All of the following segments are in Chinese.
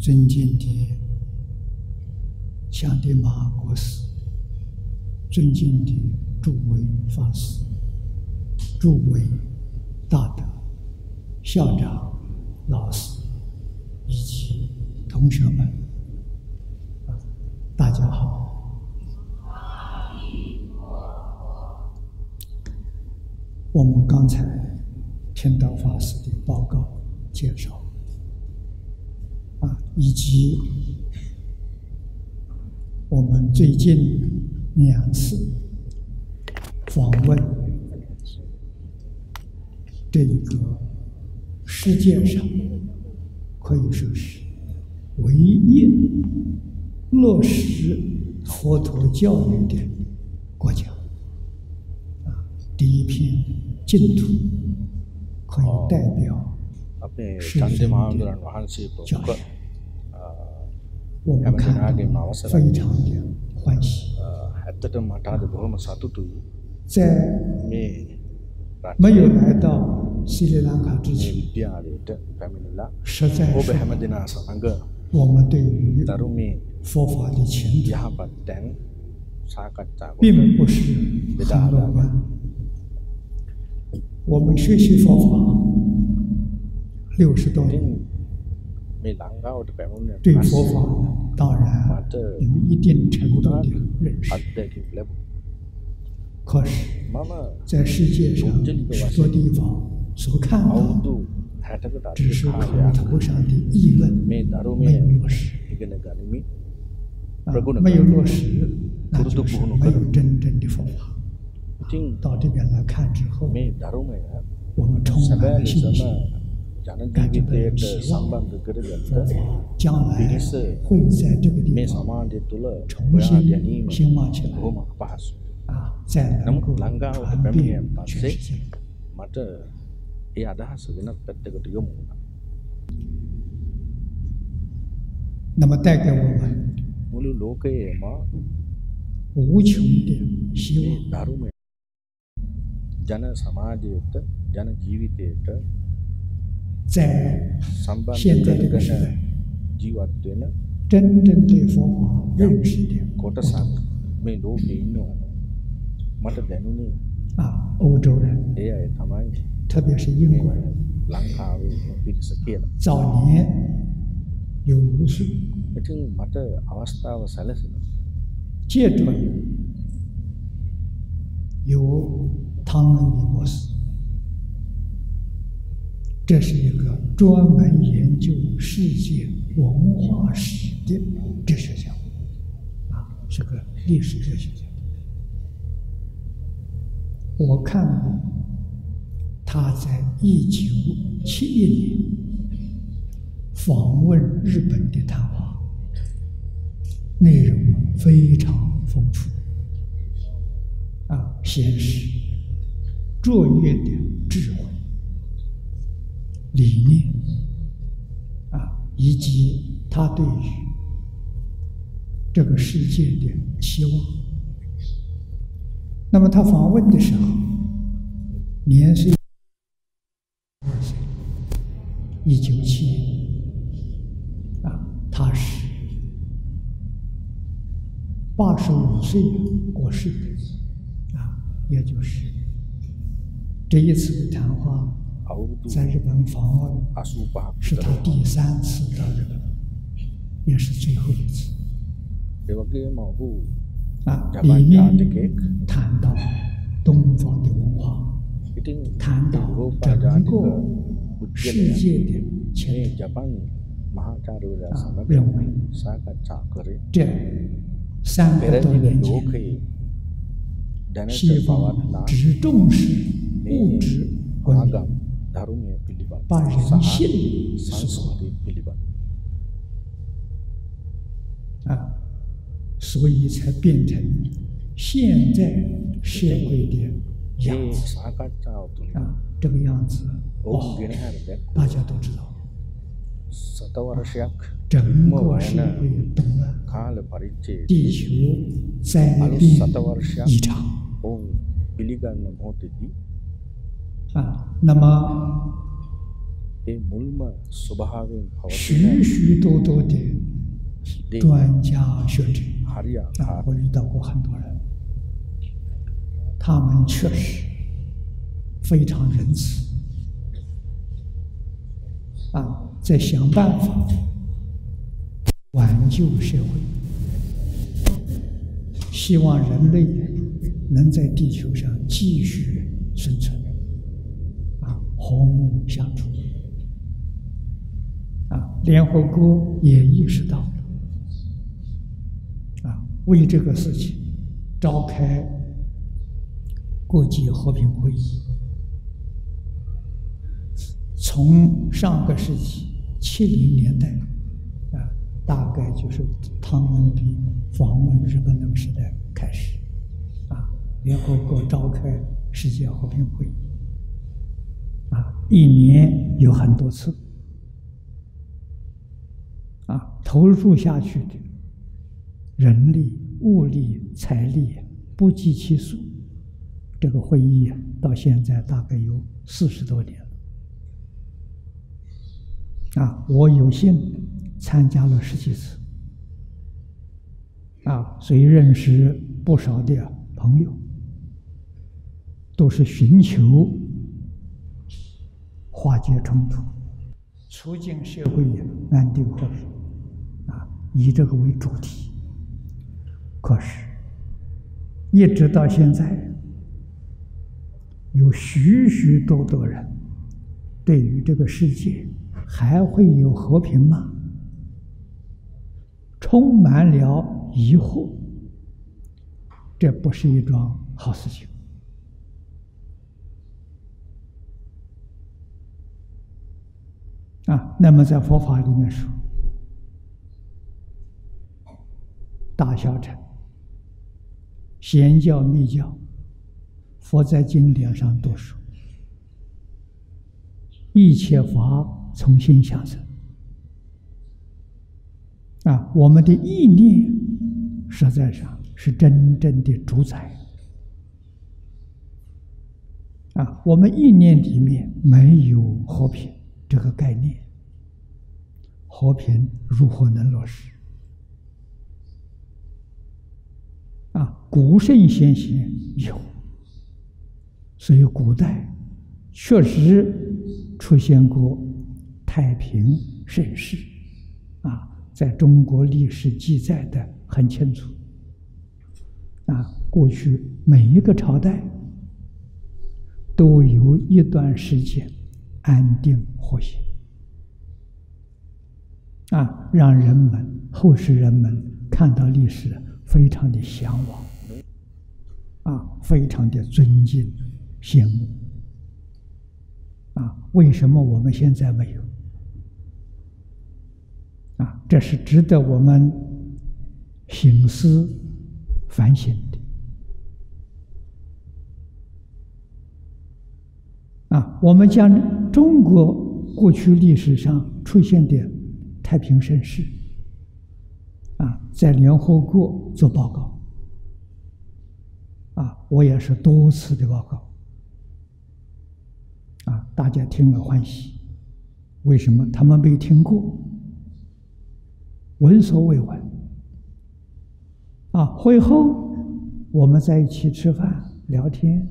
尊敬的香迪玛国师，尊敬的诸位法师，诸位大德、校长、老师以及同学们，大家好。我们刚才听到法师的报告介绍，以及我们最近2次访问这个世界上可以说是唯一落实佛陀教育的国家，第一片净土可以代表世人的教育。我们看到非常的欢喜。在没有来到斯里兰卡之前，实在是我们对于佛法的前途并不是很乐观。我们学习佛法60多年，对佛法当然有一定程度的认识，可是在世界上许多地方所看到的只是口头上的议论，没有落实。没有落实，那就是没有真正的佛法。到这边来看之后，我们充满了信心，感觉到有希望，佛法将来会在这个地方重新兴旺起来，再能够传遍全世界。那么带给我们无穷的希望。在现在这个时代，真正对佛法认识的不多。欧洲人，特别是英国人，早年有儒术，接着有汤恩比博士，这是一个专门研究世界文化史的哲学家，是个历史哲学家。我看过他在1971年访问日本的谈话，内容非常丰富，显示卓越的智慧、理念，以及他对于这个世界的期望。那么他访问的时候，年岁2岁，1971年，他是85岁过世的，也就是这一次的谈话，在日本访问是他第3次到日本，也是最后一次。里面谈到东方的文化，谈到整个世界的前途，认为这300多年前，西方只重视物质文明，把人性所所以才变成现在社会的样子。这个样子大家都知道。整个社会动乱，地球灾变异常。那么许许多多的专家学者我遇到过很多人，他们确实非常仁慈在想办法挽救社会，希望人类能在地球上继续生存，和睦相处。联合国也意识到为这个事情召开国际和平会议。从上个世纪70年代大概就是汤恩比访问日本那个时代开始联合国召开世界和平会议一年有很多次投入下去的人力、物力、财力不计其数。这个会议到现在大概有40多年了我有幸参加了10几次所以认识不少的朋友，都是寻求化解冲突、促进社会安定和平以这个为主题。可是一直到现在，有许许多多人对于这个世界还会有和平吗？充满了疑惑，这不是一桩好事情那么在佛法里面说，大小乘、显教、密教，佛在经典上都说，一切法从心想生我们的意念实在上是真正的主宰我们意念里面没有和平这个概念，和平如何能落实古圣先贤有，所以古代确实出现过太平盛世在中国历史记载的很清楚过去每一个朝代都有一段时间安定和谐让人们后世人们看到历史非常的向往非常的尊敬羡慕为什么我们现在没有这是值得我们省思反省的我们将中国过去历史上出现的太平盛世在联合国做报告我也是多次的报告大家听了欢喜。为什么他们没听过？闻所未闻会后我们在一起吃饭聊天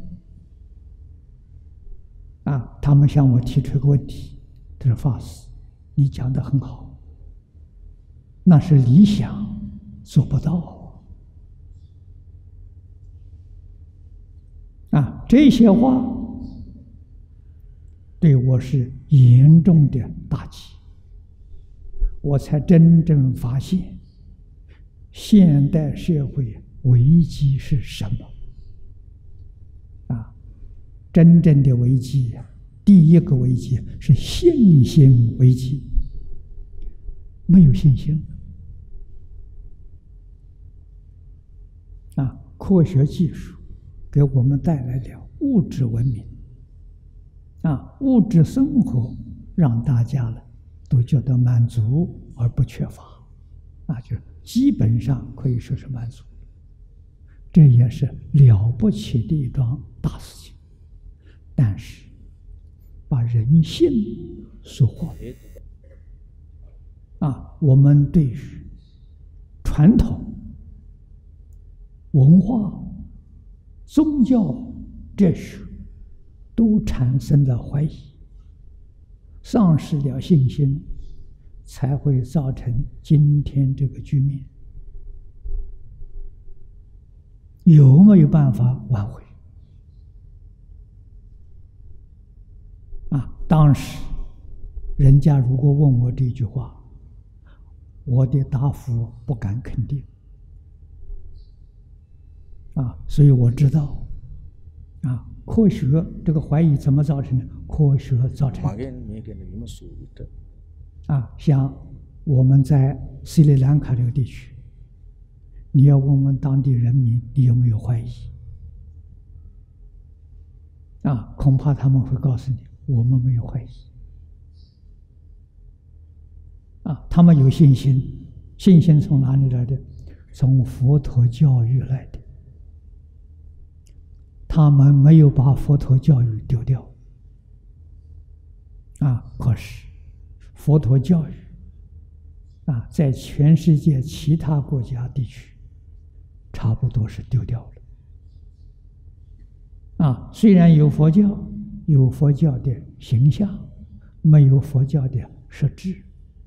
他们向我提出一个问题，他说法师，你讲得很好，那是理想做不到这些话对我是严重的打击，我才真正发现现代社会危机是什么真正的危机第一个危机是信心危机，没有信心科学技术给我们带来了物质文明物质生活让大家呢都觉得满足而不缺乏就是基本上可以说是满足，这也是了不起的一桩大事情。但是把人性所坏。我们对于传统文化、宗教、哲学都产生了怀疑，丧失了信心，才会造成今天这个局面。有没有办法挽回？当时人家如果问我这句话，我的答复不敢肯定。所以我知道，科学这个怀疑怎么造成的？科学造成的。像我们在斯里兰卡这个地区，你要问问当地人民，你有没有怀疑？恐怕他们会告诉你，我们没有怀疑。他们有信心，信心从哪里来的？从佛陀教育来的。他们没有把佛陀教育丢掉。可是佛陀教育在全世界其他国家地区差不多是丢掉了。虽然有佛教，有佛教的形象，没有佛教的实质。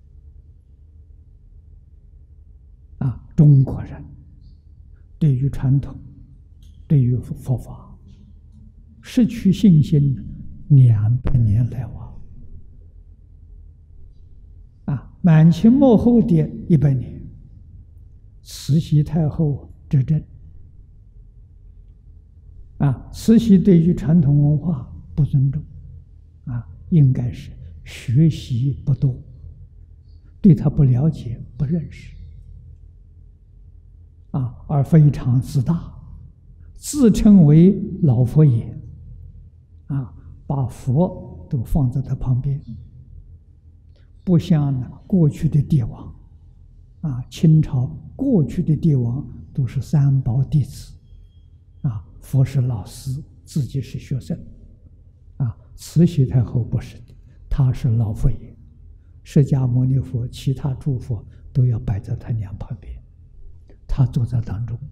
中国人对于传统，对于佛法失去信心200年来往。满清末后的100年，慈禧太后执政，慈禧对于传统文化不尊重，应该是学习不多，对他不了解、不认识，而非常自大，自称为老佛爷，把佛都放在他旁边，不像过去的帝王，清朝过去的帝王都是三宝弟子，佛是老师，自己是学生，慈禧太后不是的，他是老佛爷，释迦牟尼佛、其他诸佛都要摆在他娘旁边，他坐在当中，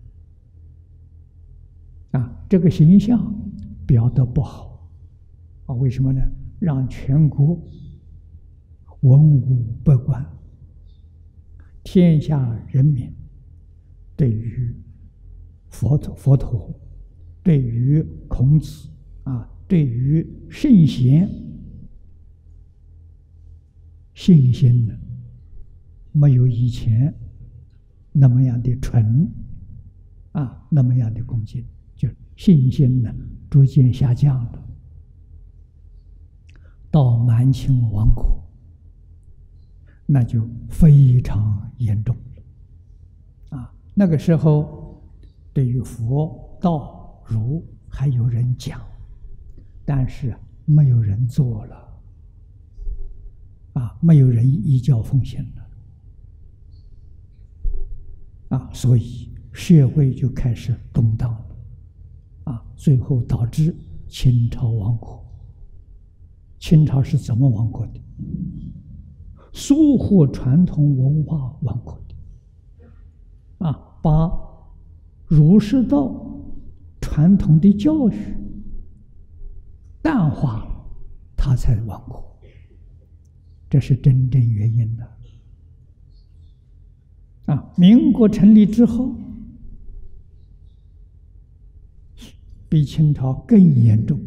这个形象表得不好，为什么呢？让全国文武百官、天下人民对于佛陀、对于孔子对于圣贤信心呢，没有以前那么样的纯那么样的恭敬，就信心呢逐渐下降了。到满清亡国，那就非常严重了。那个时候对于佛道儒还有人讲，但是没有人做了，没有人依教奉行了，所以社会就开始动荡了，最后导致清朝亡国。清朝是怎么亡国的？疏忽传统文化亡国的，把儒释道传统的教育淡化了，他才亡国，这是真正原因的。民国成立之后，比清朝更严重，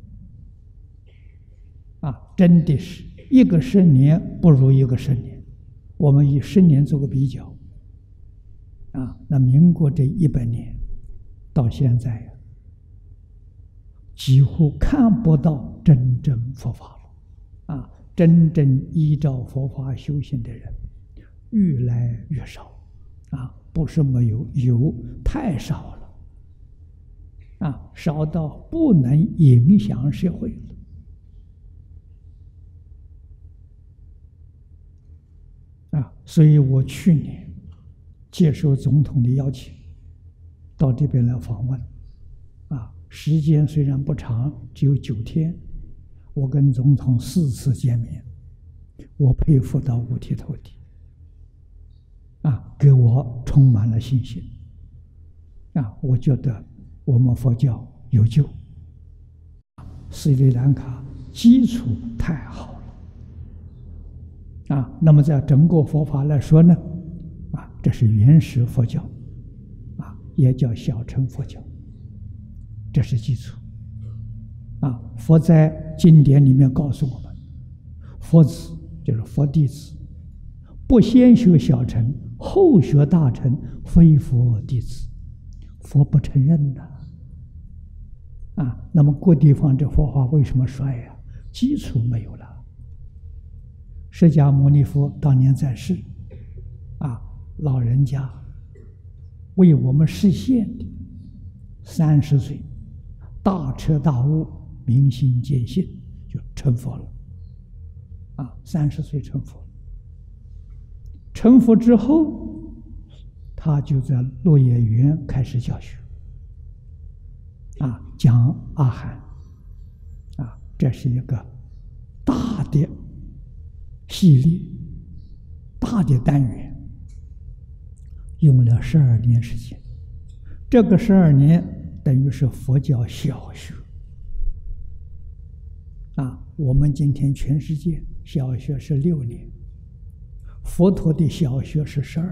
真的是一个10年不如一个10年。我们以10年做个比较，那民国这100年到现在几乎看不到真正佛法了，真正依照佛法修行的人越来越少，不是没有，有，太少了，少到不能影响社会了。所以我去年接受总统的邀请，到这边来访问，时间虽然不长，只有9天， 我跟总统4次见面，我佩服到五体投地，给我充满了信心。我觉得我们佛教有救，斯里兰卡基础太好了。那么在整个佛法来说呢，这是原始佛教，也叫小乘佛教，这是基础。佛在经典里面告诉我们，佛子就是佛弟子，不先学小乘，后学大乘，非佛弟子，佛不承认的。那么各地方这佛法为什么衰呀？基础没有了。释迦牟尼佛当年在世，老人家为我们实现的30岁大彻大悟，明心见性，就成佛了。30岁成佛。成佛之后，他就在落叶园开始教学，讲阿含，这是一个大的系列，大的单元，用了12年时间。这个12年等于是佛教小学。我们今天全世界小学是6年，佛陀的小学是12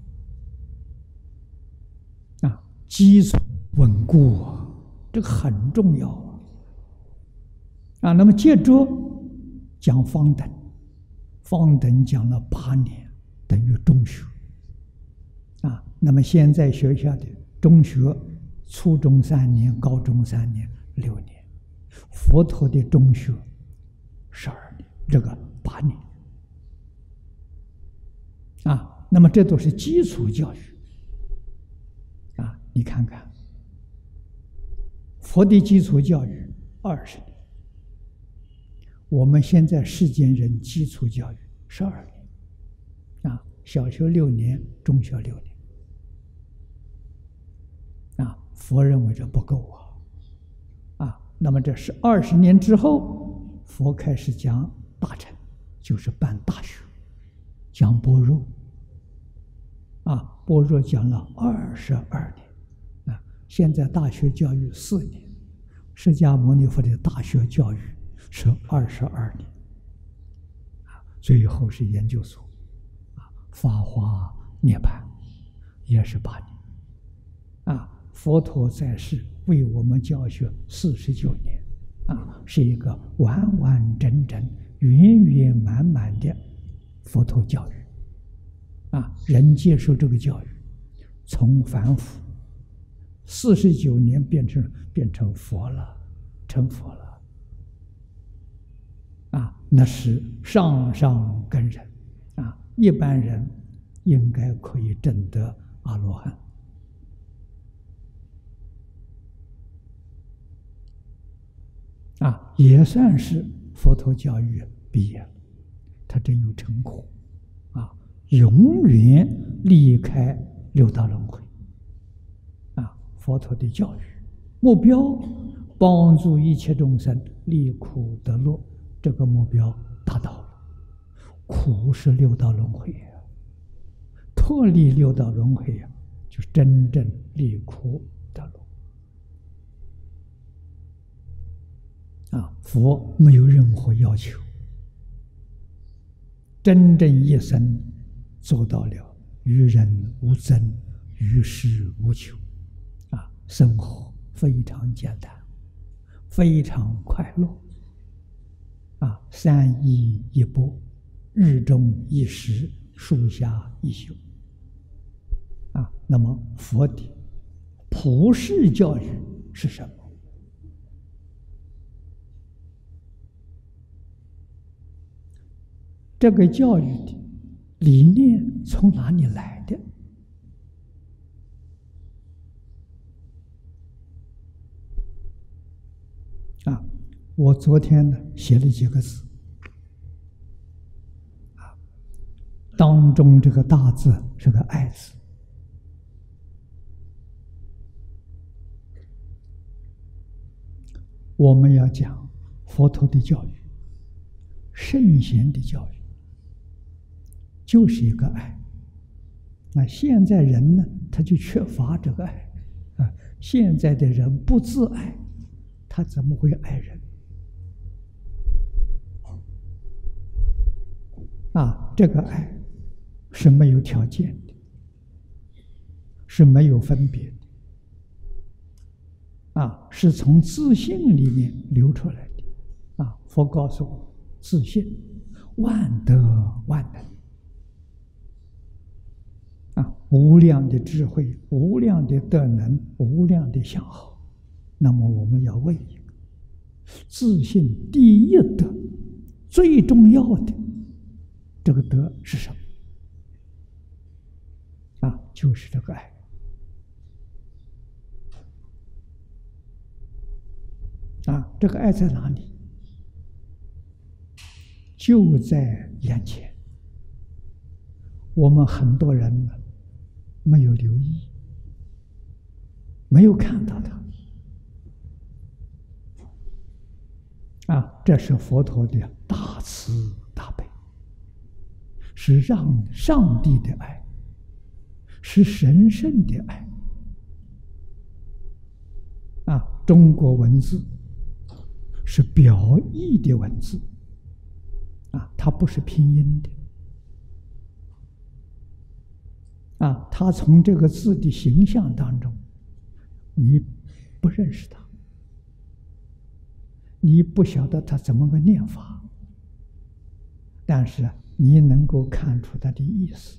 年。基础稳固这个很重要那么接着讲方等，方等讲了8年，等于中学。那么现在学校的中学，初中3年，高中3年，6年。佛陀的中学12年，这个8年。那么这都是基础教育。你看看，佛的基础教育20年，我们现在世间人基础教育12年。小学6年，中学6年。佛认为这不够那么这是20年之后，佛开始讲大乘，就是办大学，讲般若。般若讲了22年。现在大学教育4年，释迦牟尼佛的大学教育是22年。最后是研究所，法华涅槃也是8年。佛陀在世为我们教学49年，是一个完完整整、圆圆满满的佛陀教育。人接受这个教育，从凡夫49年变成佛了，成佛了。那是上上根人，一般人应该可以证得阿罗汉。也算是佛陀教育毕业了，他真有成果永远离开六道轮回。佛陀的教育目标，帮助一切众生离苦得乐，这个目标达到了。苦是六道轮回脱离六道轮回就真正离苦得乐。佛没有任何要求，真正一生做到了于人无争，于事无求，生活非常简单，非常快乐。3衣1钵，日中1食，树下1宿。那么佛的普世教育是什么？这个教育的理念从哪里来的？我昨天呢写了几个字，当中这个大字是个爱字。我们要讲佛陀的教育， 圣贤的教育，就是一个爱。那现在人呢，他就缺乏这个爱啊。现在的人不自爱，他怎么会爱人？啊，这个爱是没有条件的，是没有分别的，啊，是从自信里面流出来的。啊，佛告诉我，自信万德万能。啊，无量的智慧，无量的德能，无量的相好。那么我们要问一个：自信第一德，最重要的这个德是什么？啊，就是这个爱。啊，这个爱在哪里？就在眼前。我们很多人呢，没有留意，没有看到它。啊，这是佛陀的大慈大悲，是让上帝的爱，是神圣的爱。啊，中国文字是表意的文字，啊，它不是拼音的。啊，他从这个字的形象当中，你不认识他，你不晓得他怎么个念法，但是你能够看出他的意思。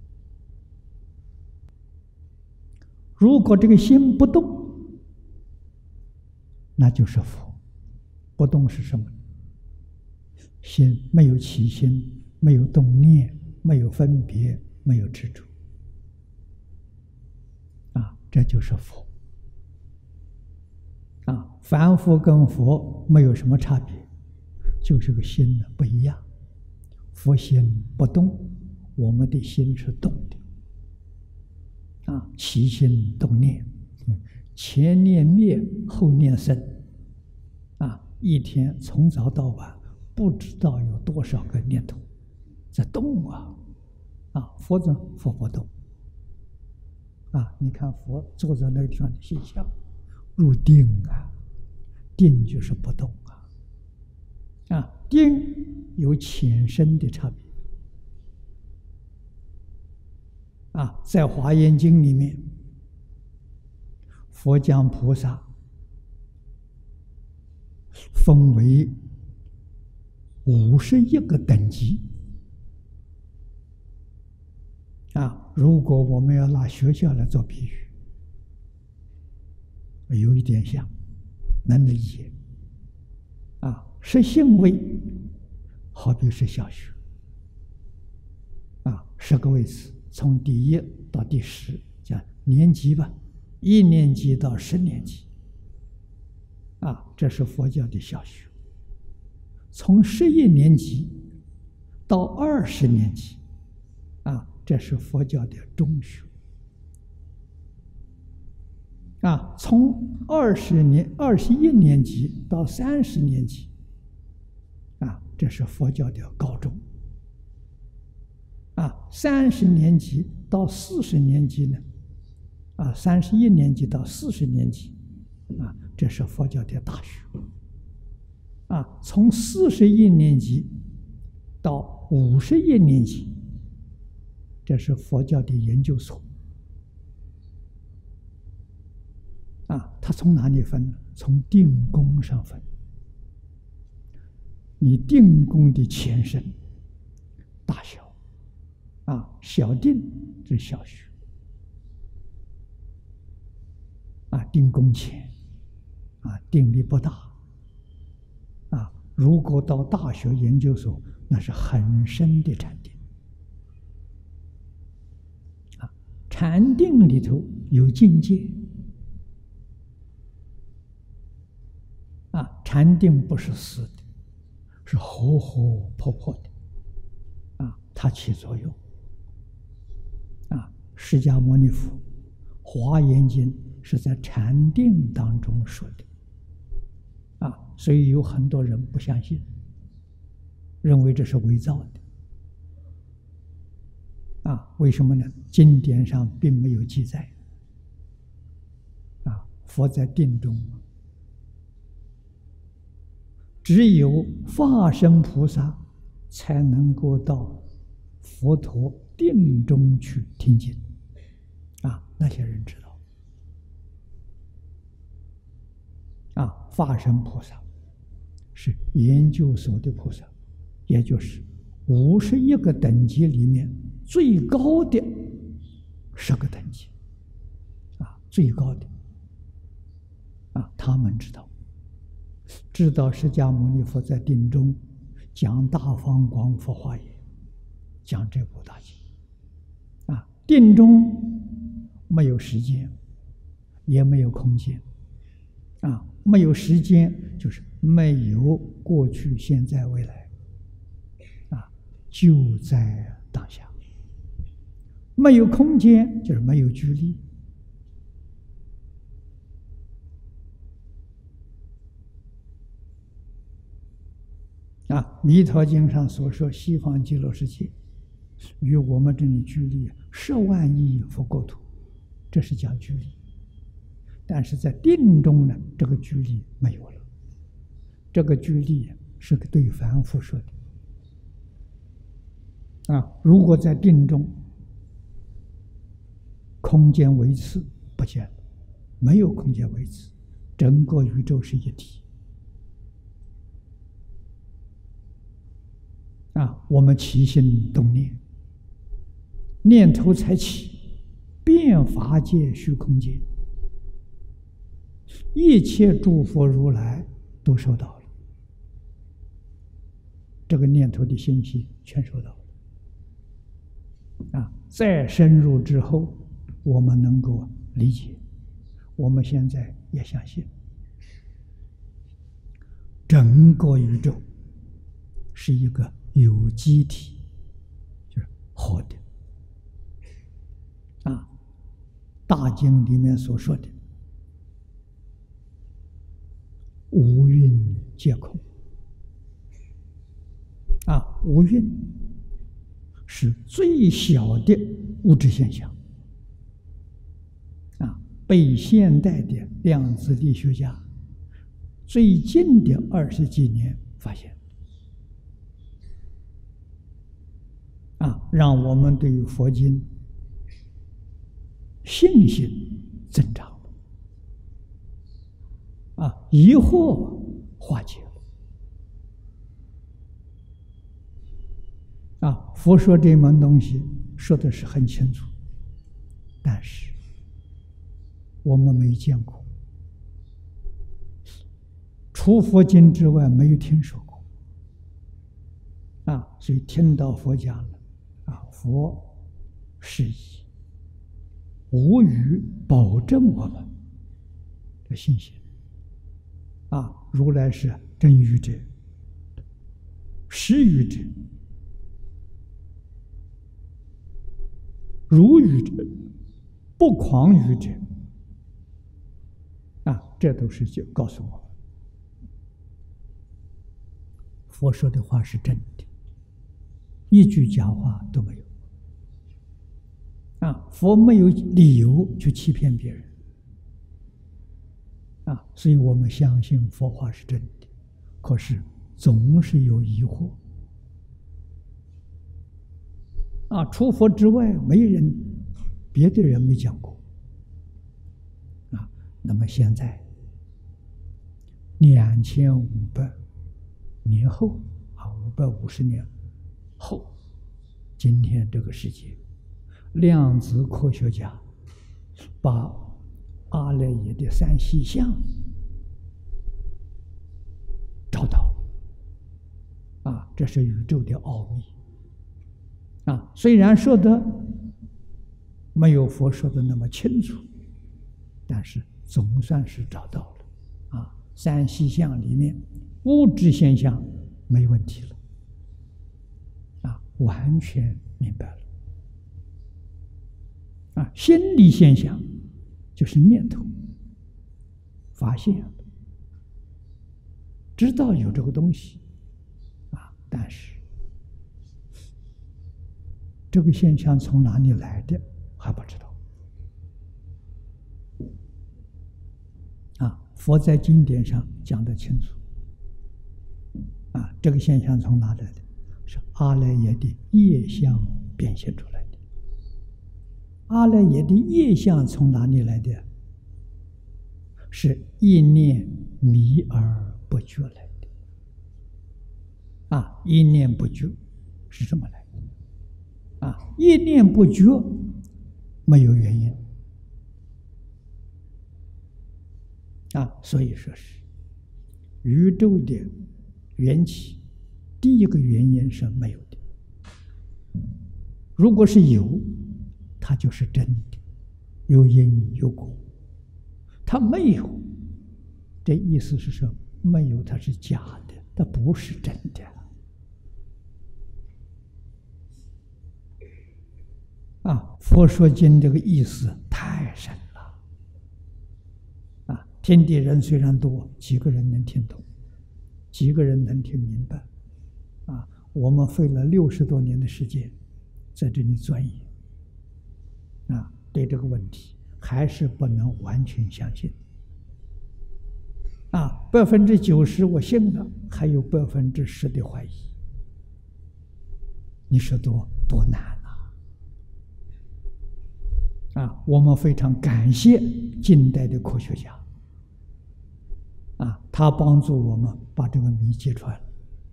如果这个心不动，那就是佛。不动是什么？心没有起心，没有动念，没有分别，没有执着。这就是佛。啊，凡夫跟佛没有什么差别，就是个心呢不一样。佛心不动，我们的心是动的。啊，起心动念，前念灭，后念生。啊，一天从早到晚，不知道有多少个念头在动啊！啊，佛不动。啊，你看佛坐在那个地方的现象，入定啊，定就是不动啊。啊，定有浅深的差别。啊，在《华严经》里面，佛将菩萨分为51个等级。啊，如果我们要拿学校来做比喻，有一点像，能理解。啊，实性位好比是小学。啊，10个位次，从第1到第10，讲年级吧，1年级到10年级。啊，这是佛教的小学。从11年级到20年级，啊，这是佛教的中学。啊，从21年级到30年级，啊，这是佛教的高中。啊，30年级到40年级呢，啊，31年级到40年级，啊，这是佛教的大学。啊，从41年级到51年级，这是佛教的研究所。啊，它从哪里分呢？从定功上分。你定功的前身，大小。啊，小定是小学。啊，定功浅，啊，定力不大。啊，如果到大学研究所，那是很深的禅定。啊，禅定里头有境界。啊，禅定不是死的，是活活泼泼的。啊，它起作用。啊，释迦牟尼佛《华严经》是在禅定当中说的。啊，所以有很多人不相信。 认为这是伪造的。为什么呢？经典上并没有记载。佛在定中，只有化身菩萨才能够到佛陀定中去听经。那些人知道。化身菩萨是研究所的菩萨，也就是51个等级里面最高的10个等级。最高的。他们知道释迦牟尼佛在定中讲大方广佛华严，讲这部大经。定中没有时间，也没有空间。没有时间就是没有过去、现在、未来。就在当下。没有空间就是没有距离。弥陀经上所说，西方极乐世界与我们这里距离10万亿佛国土，这是讲距离。但是在定中呢，这个距离没有了。这个距离是对凡夫说的。如果在定中，空间维持不见了，没有空间维持，整个宇宙是一体。我们起心动念，念头才起，遍法界虚空界，一切诸佛如来都收到了，这个念头的信息全收到了。再深入之后，我们能够理解，我们现在也相信，整个宇宙是一个有机体，就是活的。大经里面所说的无蕴皆空。无蕴是最小的物质现象。被现代的量子力学家最近的20几年发现。让我们对于佛经信心增长了，疑惑化解了。佛说这门东西说的是很清楚，但是我们没见过，除佛经之外没有听说过。所以听到佛讲了，佛是以无语保证我们的信心。如来是真语者、实语者、如语者、不诳语者。这都是就告诉我们，佛说的话是真的，一句假话都没有。佛没有理由去欺骗别人。所以我们相信佛话是真的，可是总是有疑惑。除佛之外，没人，别的人没讲过。那么现在2500年后，550年后，今天这个世界，量子科学家把阿赖耶的3细相找到了。这是宇宙的奥秘。虽然说的没有佛说的那么清楚，但是总算是找到了。3细相里面，物质现象没问题了，完全明白了。心理现象就是念头发现了，知道有这个东西， 但是这个现象从哪里来的还不知道。佛在经典上讲得清楚。这个现象从哪来的？是阿赖耶的业相变现出来的。阿赖耶的业相从哪里来的？是一念迷而不觉来的。一念不觉是这么来的。一念不觉没有原因。所以说是宇宙的缘起，第一个原因是没有的。如果是有，它就是真的，有因有果。它没有，这意思是说没有，它是假的，它不是真的。佛说经这个意思太深了。天地人虽然多，几个人能听懂？几个人能听明白？我们费了60多年的时间在这里钻研，对这个问题还是不能完全相信。90%我信了，还有10%的怀疑。你说多难我们非常感谢近代的科学家。他帮助我们把这个谜揭穿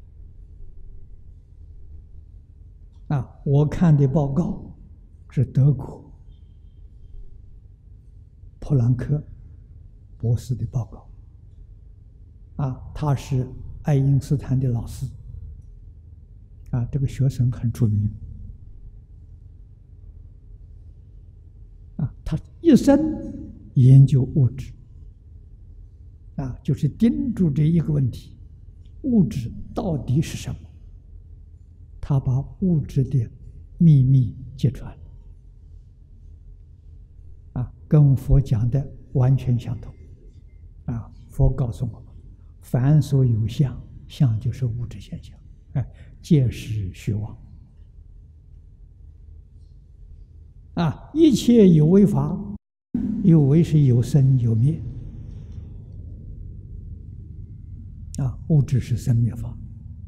了。我看的报告是德国普朗克博士的报告。他是爱因斯坦的老师。这个学生很出名。他一生研究物质。就是盯住这一个问题：物质到底是什么？他把物质的秘密揭穿了。跟佛讲的完全相同。佛告诉我们，凡所有相，相就是物质现象，皆是虚妄。一切有为法，有为是有生有灭。物质是生灭法。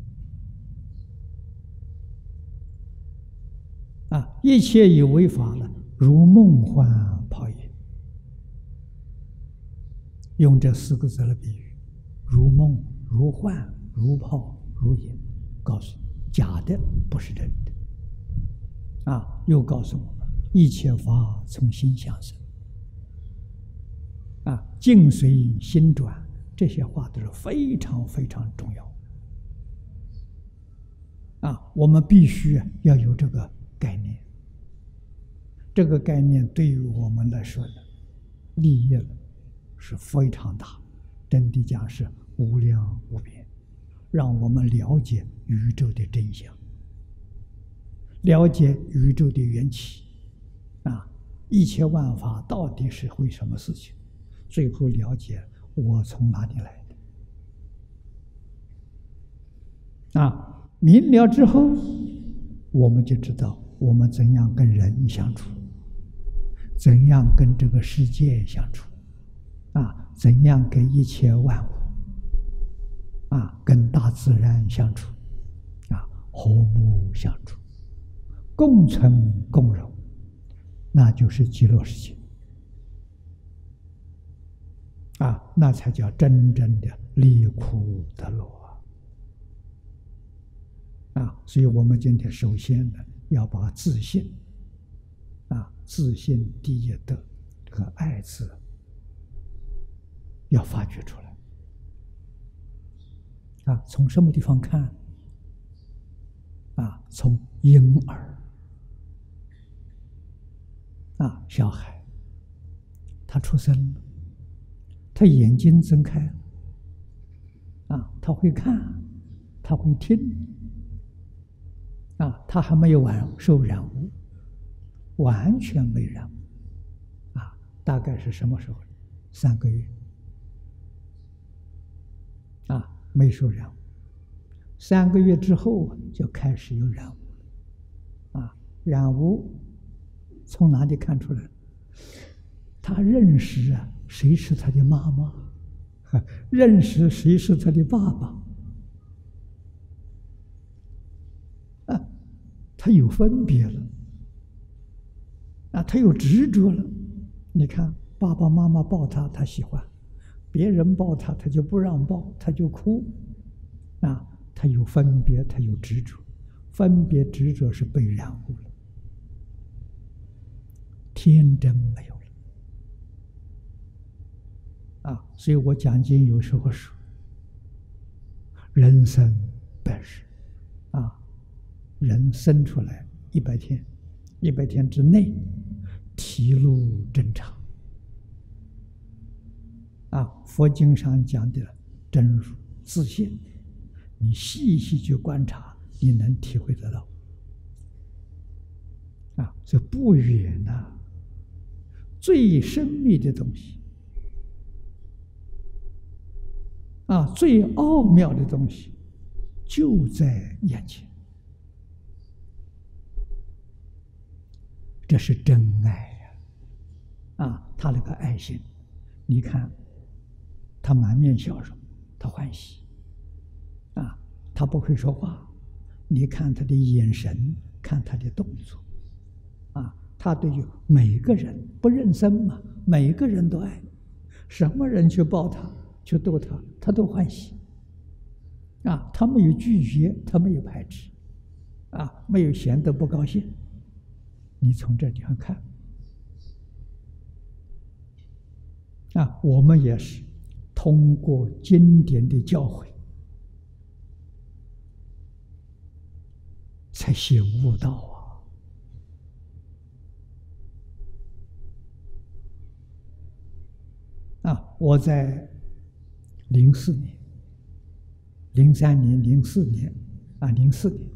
一切有为法了，如梦幻泡影。用这4个字来比喻：如梦、如幻、如泡、如影。告诉你，假的不是真的。又告诉我们，一切法从心想生。境随心转。这些话都是非常非常重要。我们必须要有这个概念。这个概念对于我们来说呢，利益是非常大，真的讲是无量无边，让我们了解宇宙的真相，了解宇宙的缘起。一切万法到底是为什么事情？最后了解我从哪里来的。明了之后，我们就知道我们怎样跟人相处，怎样跟这个世界相处，怎样跟一切万物，跟大自然相处，和睦相处，共存共荣，那就是极乐世界。那才叫真正的离苦得乐。所以我们今天首先呢，要把自信，自信第一德和爱字要发掘出来。从什么地方看？从婴儿，小孩，他出生了，他眼睛睁开，他会看，他会听，他还没有受染污，完全没染污，大概是什么时候？3个月，没受染污。 3个月之后就开始有染污了，染污从哪里看出来？他认识谁是他的妈妈，认识谁是他的爸爸，他有分别了，他有执着了。你看，爸爸妈妈抱他，他喜欢；别人抱他，他就不让抱，他就哭。他有分别，他有执着，分别执着是被染污了，天真没有了。所以我讲经有时候说，人生本是人生出来100天，100天之内体露真常。佛经上讲的真如自现，你细细去观察，你能体会得到。这不远最深密的东西，最奥妙的东西就在眼前。这是真爱他那个爱心，你看他满面笑容，他欢喜他不会说话，你看他的眼神，看他的动作他对于每个人不认生嘛，每个人都爱，什么人去抱他去逗他，他都欢喜他没有拒绝，他没有排斥没有闲得不高兴。你从这地方看我们也是通过经典的教诲才醒悟到我在04年、03年、04年04年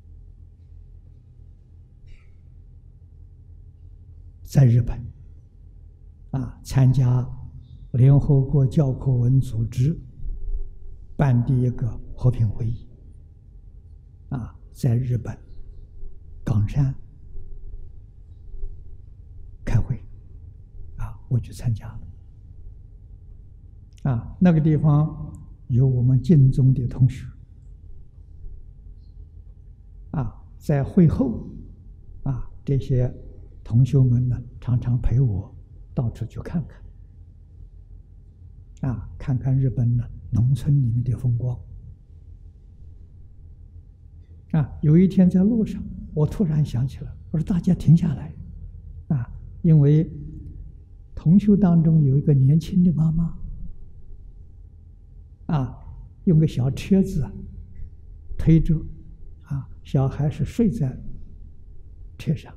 在日本参加联合国教科文组织办的一个和平会议在日本冈山开会我去参加了那个地方有我们净宗的同学在会后这些同学们呢常常陪我到处去看看看看日本的农村里面的风光有一天在路上，我突然想起来，我说大家停下来因为同修当中有一个年轻的妈妈用个小车子推着小孩是睡在车上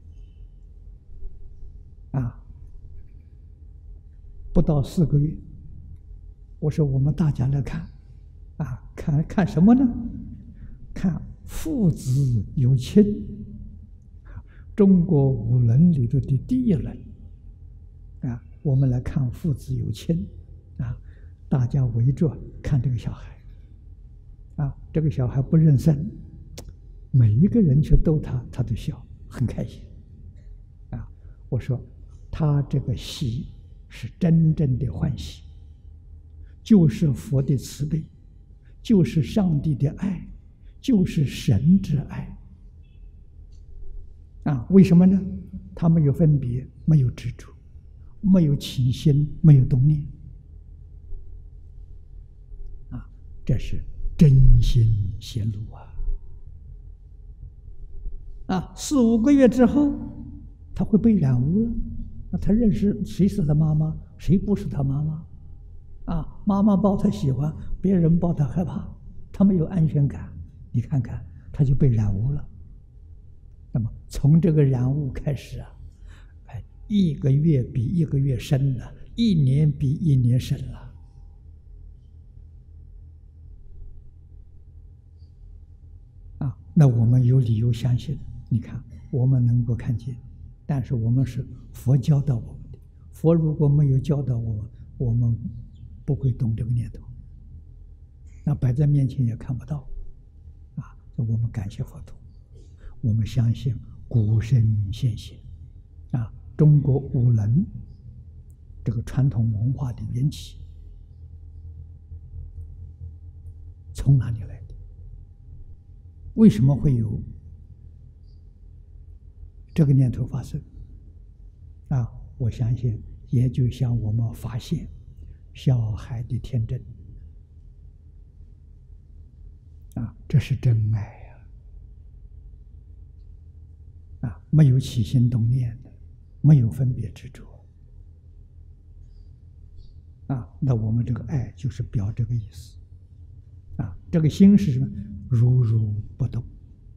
不到4个月，我说我们大家来看看什么呢？看父子有亲，中国5伦里头的第1伦我们来看父子有亲大家围着看这个小孩这个小孩不认生，每一个人去逗他，他都笑，很开心我说他这个喜是真正的欢喜，就是佛的慈悲，就是上帝的爱，就是神之爱为什么呢？他没有分别，没有执着，没有起心，没有动念这是真心显露4、5个月之后，他会被染污了。他认识谁是他妈妈，谁不是他妈妈妈妈抱他喜欢，别人抱他害怕，他没有安全感。你看看，他就被染污了。那么从这个染污开始1个月比1个月深了，1年比1年深了那我们有理由相信，你看我们能够看见，但是我们是佛教导我们的，佛如果没有教导我们，我们不会动这个念头，那摆在面前也看不到我们感谢佛陀，我们相信古圣先贤啊，中国五伦这个传统文化的缘起从哪里来的？为什么会有这个念头发生？啊，我相信也就像我们发现小孩的天真啊，这是真爱呀！啊，没有起心动念的，没有分别执着啊，那我们这个爱就是表这个意思啊。这个心是什么？如如不动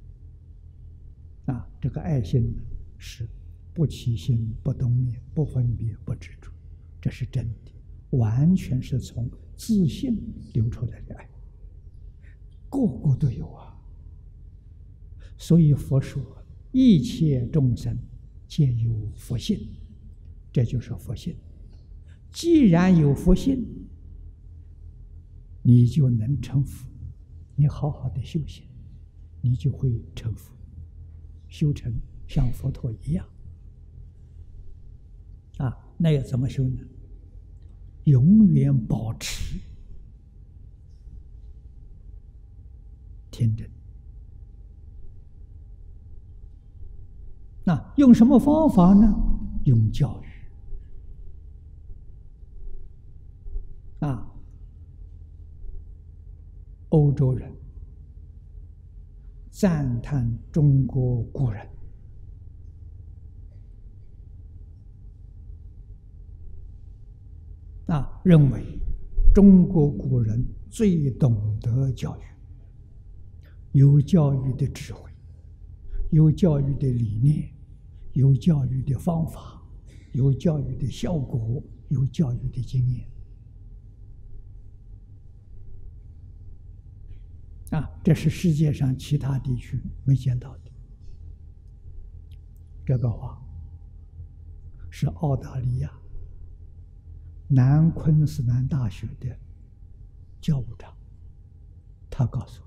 啊，这个爱心是不起心、不动念、不分别、不执着，这是真的，完全是从自信流出来的爱，个个都有啊。所以佛说一切众生皆有佛性，这就是佛性。既然有佛性，你就能成佛。你好好的修行，你就会成佛，修成像佛陀一样啊。那要怎么修呢？永远保持天真。那用什么方法呢？用教育啊。欧洲人赞叹中国古人啊，认为中国古人最懂得教育，有教育的智慧，有教育的理念，有教育的方法，有教育的效果，有教育的经验啊，这是世界上其他地区没见到的。这个话是澳大利亚南昆士兰大学的教务长，他告诉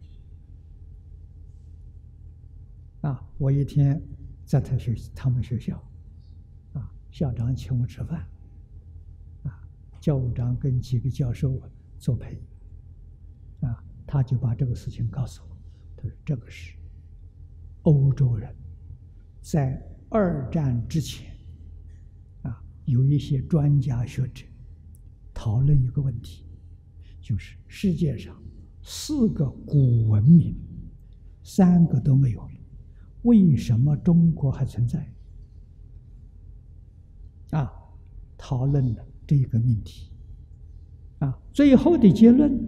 我啊，我一天在他们学校啊，校长请我吃饭啊，教务长跟几个教授作陪啊，他就把这个事情告诉我，他说这个是欧洲人在二战之前啊，有一些专家学者讨论一个问题，就是世界上4个古文明3个都没有了，为什么中国还存在啊？讨论了这个命题啊，最后的结论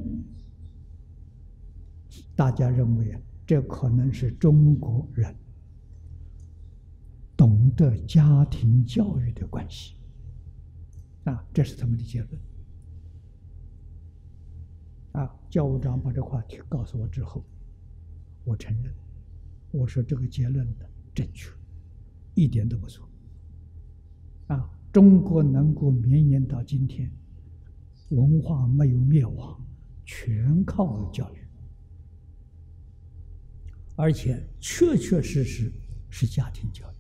大家认为这可能是中国人懂得家庭教育的关系啊，这是他们的结论啊。教务长把这话题告诉我之后，我承认，我说这个结论的正确，一点都不错啊。中国能够绵延到今天，文化没有灭亡，全靠教育，而且确确实实是家庭教育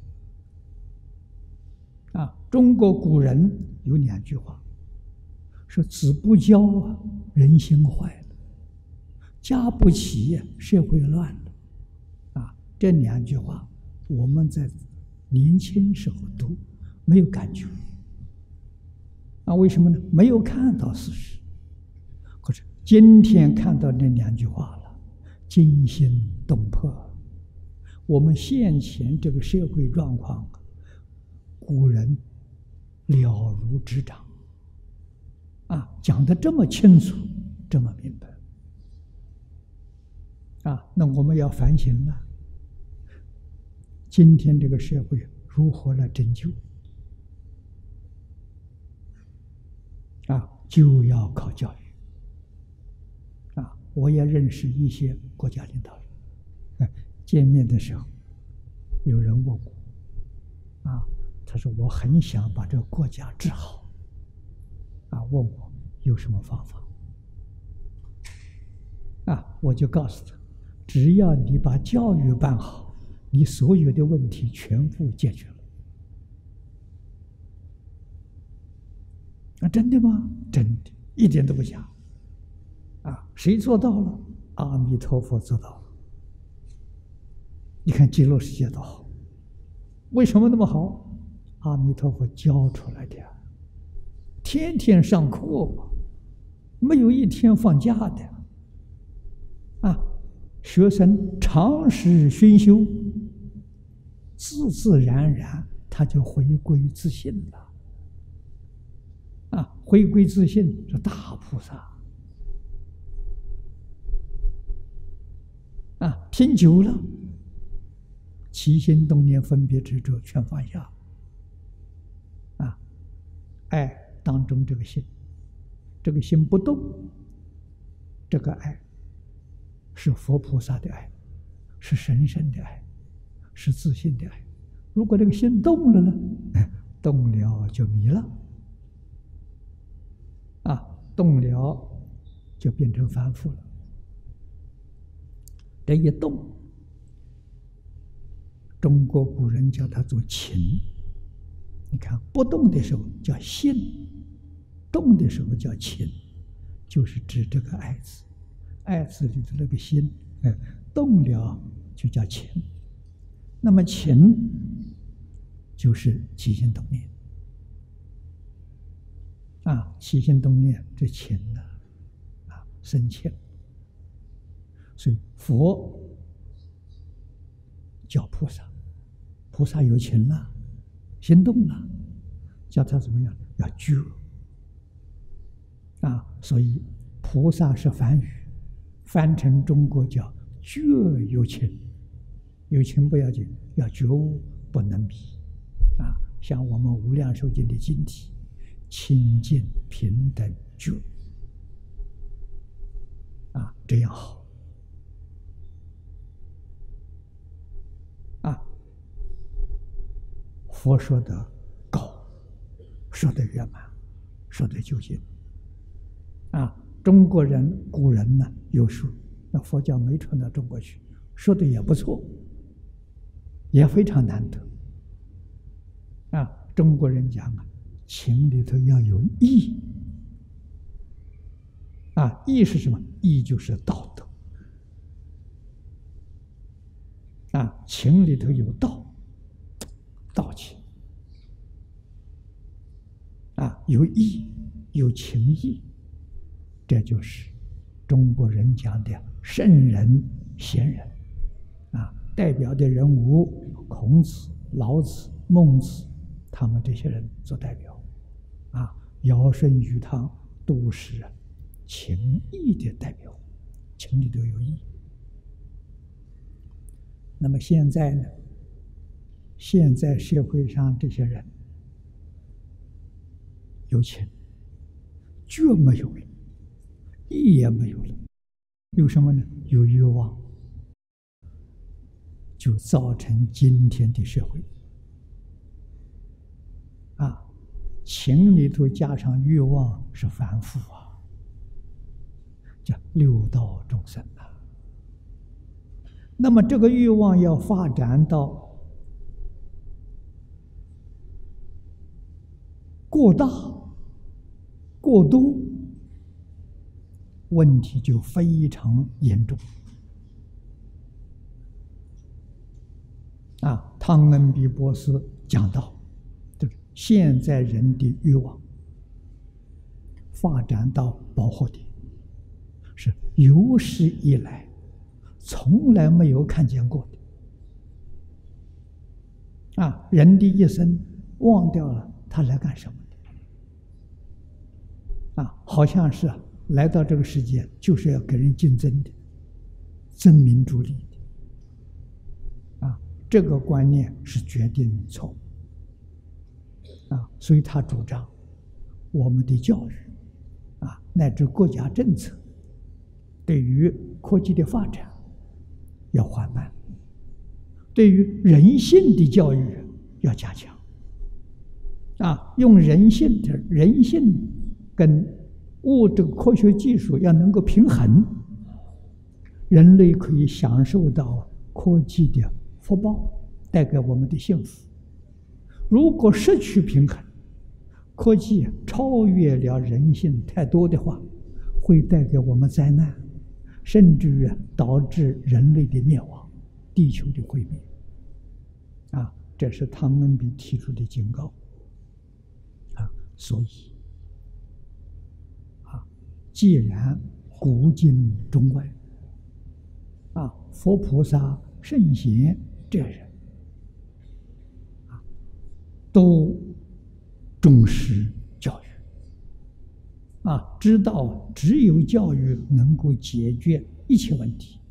啊。中国古人有2句话，说子不教啊，人心坏了；家不齐，社会乱了。啊，这2句话我们在年轻时候读没有感觉啊，为什么呢？没有看到事实。可是今天看到这2句话了，惊心动魄。我们现前这个社会状况，古人了如指掌啊，讲得这么清楚，这么明白啊，那我们要反省了。今天这个社会如何来拯救啊？就要靠教育啊！我也认识一些国家领导人，见面的时候，有人问我啊，他说我很想把这个国家治好啊，问我有什么方法啊？我就告诉他， 只要你把教育办好，你所有的问题全部解决了。啊，真的吗？真的，一点都不假。啊，谁做到了？阿弥陀佛做到了。你看极乐世界多好，为什么那么好？阿弥陀佛教出来的呀，天天上课嘛，没有一天放假的。啊，学生常时熏修，自自然然他就回归自信了。啊，回归自信是大菩萨。啊，听久了，起心动念分别执着全放下。啊，爱当中这个心，这个心不动，这个爱是佛菩萨的爱，是神圣的爱，是自信的爱。如果这个心动了呢？动了就迷了。啊，动了就变成凡夫了。这一动，中国古人叫它做情。你看，不动的时候叫性，动的时候叫情，就是指这个爱字。爱字里的那个心，动了就叫情。那么情就是起心动念。啊，起心动念这情呢，啊，深切。所以佛叫菩萨，菩萨有情了，心动了，叫他怎么样？要觉。啊，所以菩萨是梵语，翻成中国叫觉有情。有情不要紧，要觉悟，不能迷。啊，像我们无量寿经的经题，清净平等觉。啊，这样好。啊，佛说的高，说的圆满，说的究竟。啊，中国人古人呢有说，那佛教没传到中国去，说的也不错，也非常难得。啊，中国人讲啊，情里头要有义。啊，义是什么？义就是道德。啊，情里头有道，道情。啊，有义，有情义，这就是中国人讲的圣人贤人。啊，代表的人物孔子、老子、孟子，他们这些人做代表。啊，尧舜禹汤都是情义的代表，情里头有义。那么现在呢？现在社会上这些人有情，觉没有了，义也没有了，有什么呢？有欲望，就造成今天的社会。啊，情里头加上欲望是凡夫啊，叫六道众生啊。那么这个欲望要发展到过大、过多，问题就非常严重。啊，汤恩比博士讲到，就是现在人的欲望发展到饱和点，是有史以来从来没有看见过的。啊，人的一生忘掉了他来干什么的。啊，好像是来到这个世界就是要跟人竞争的，争名逐利的。啊，这个观念是决定错误。啊，所以他主张我们的教育，啊，乃至国家政策，对于科技的发展要缓慢，对于人性的教育要加强。啊，用人性跟物质科学技术要能够平衡， 人类可以享受到科技的福报带给我们的幸福。如果失去平衡，科技超越了人性太多的话，会带给我们灾难，甚至于导致人类的灭亡，地球的毁灭。这是汤恩比提出的警告。所以既然古今中外佛菩萨圣贤这人都重视教育知道只有教育能够解决一切问题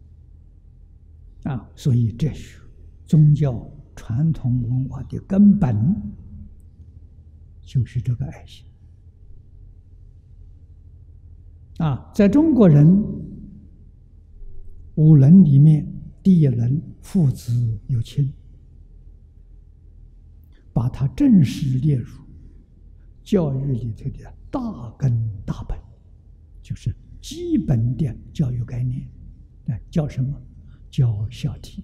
所以这是宗教传统文化的根本，就是这个爱心在中国人五伦里面，第一伦父子有亲，把它正式列入教育里头的大根大本，就是基本的教育概念。叫什么？叫孝悌。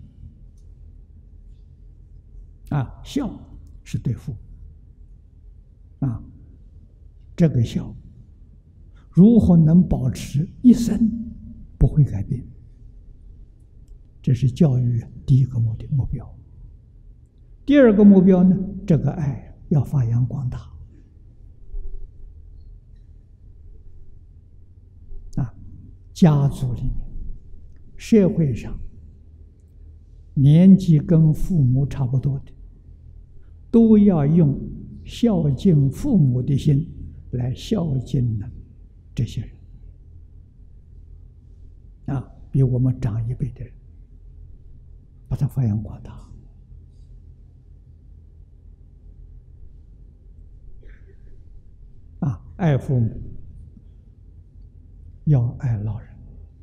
孝是对父这个孝如何能保持一生不会改变？这是教育第一个目标。第二个目标呢，这个爱要发扬光大家族里面、社会上，年纪跟父母差不多的，都要用孝敬父母的心来孝敬这些人比我们长一辈的人，把它发扬光大爱父母，要爱老人，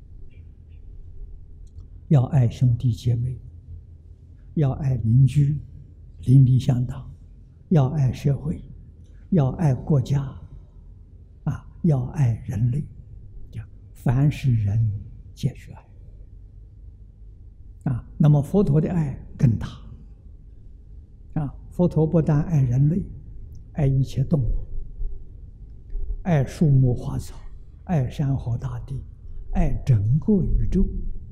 要爱兄弟姐妹，要爱邻居，邻里乡党，要爱社会，要爱国家要爱人类，凡是人皆须爱那么佛陀的爱更大佛陀不但爱人类，爱一切动物，爱树木花草，爱山河大地，爱整个宇宙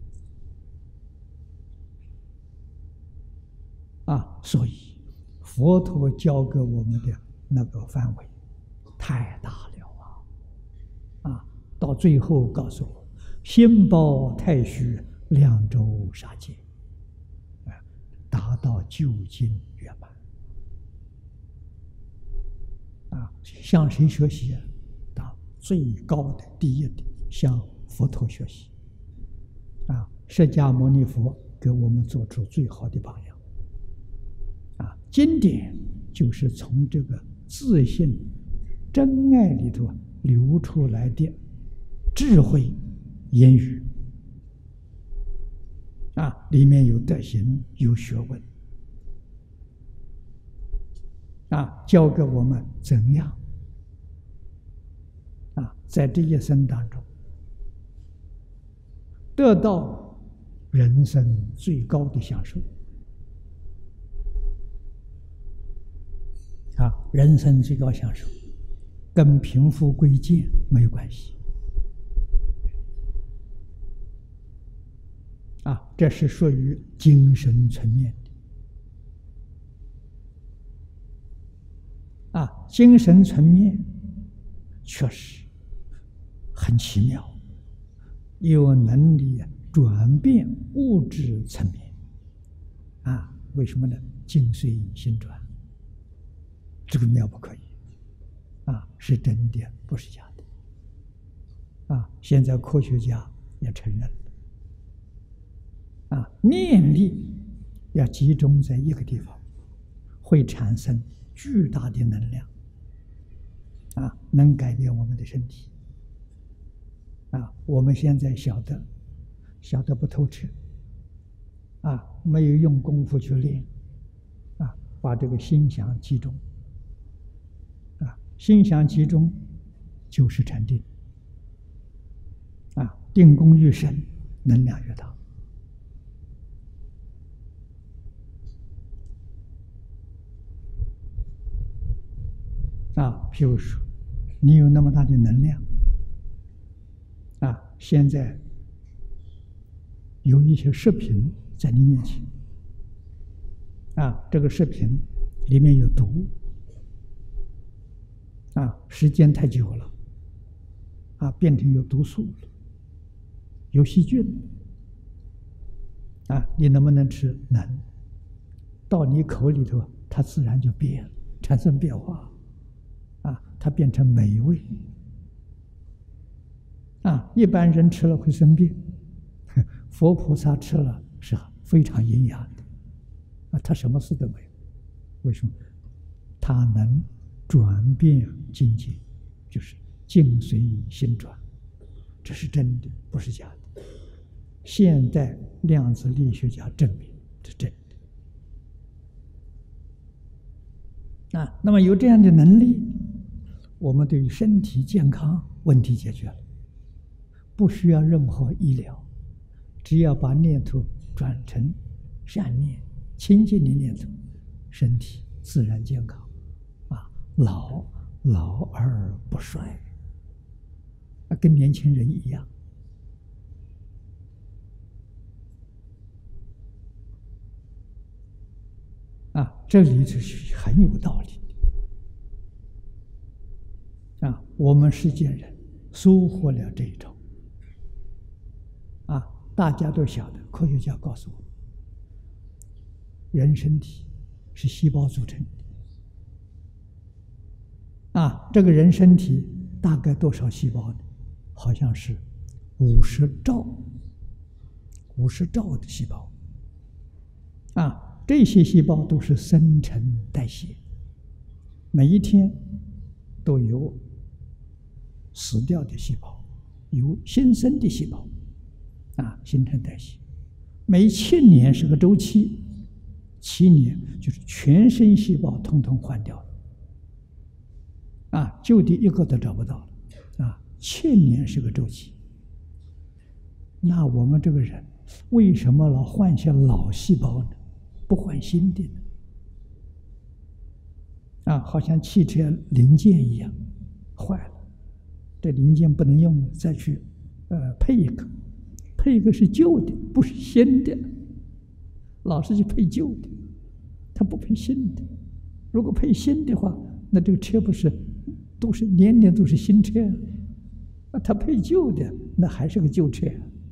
所以佛陀教给我们的那个范围太大了到最后告诉我，心包太虚，量周杀戒，达到究竟圆满向谁学习最高的第一的向佛陀学习释迦牟尼佛给我们做出最好的榜样经典就是从这个自信真爱里头流出来的智慧言语里面有德行，有学问教给我们怎样在这一生当中得到人生最高的享受人生最高享受跟贫富贵贱没有关系这是属于精神层面的精神层面确实很奇妙，有能力转变物质层面为什么呢？境随心转，这个妙不可言是真的，不是假的现在科学家也承认了念力要集中在一个地方，会产生巨大的能量能改变我们的身体我们现在晓得不透彻没有用功夫去练把这个心想集中心想集中就是禅定定功愈深， 能量越大。譬如说，你有那么大的能量，现在有一些食品在你面前，这个食品里面有毒，时间太久了，变成有毒素了，有细菌，你能不能吃？能。到你口里头，它自然就变了，产生变化，它变成美味。一般人吃了会生病，佛菩萨吃了是非常营养的，他什么事都没有。为什么？他能转变境界，就是境随心转，这是真的，不是假的。现代量子力学家证明这是真的。那么有这样的能力，我们对于身体健康问题解决了，不需要任何医疗，只要把念头转成善念、清净的念头，身体自然健康，老而不衰，跟年轻人一样。这里是很有道理的。我们世间人收获了这一招。大家都晓得，科学家告诉我们，人身体是细胞组成的。这个人身体大概多少细胞呢？好像是50兆的细胞。这些细胞都是新陈代谢，每一天都有死掉的细胞，有新生的细胞，新陈代谢。每7年是个周期，7年就是全身细胞统统换掉了，旧的一个都找不到了，7年是个周期。那我们这个人为什么老换些老细胞呢？不换新的呢？好像汽车零件一样，坏了，这零件不能用了，再去配一个是旧的，不是新的，老是去配旧的，他不配新的。如果配新的话，那这个车不是都是年年都是新车，他配旧的，那还是个旧车。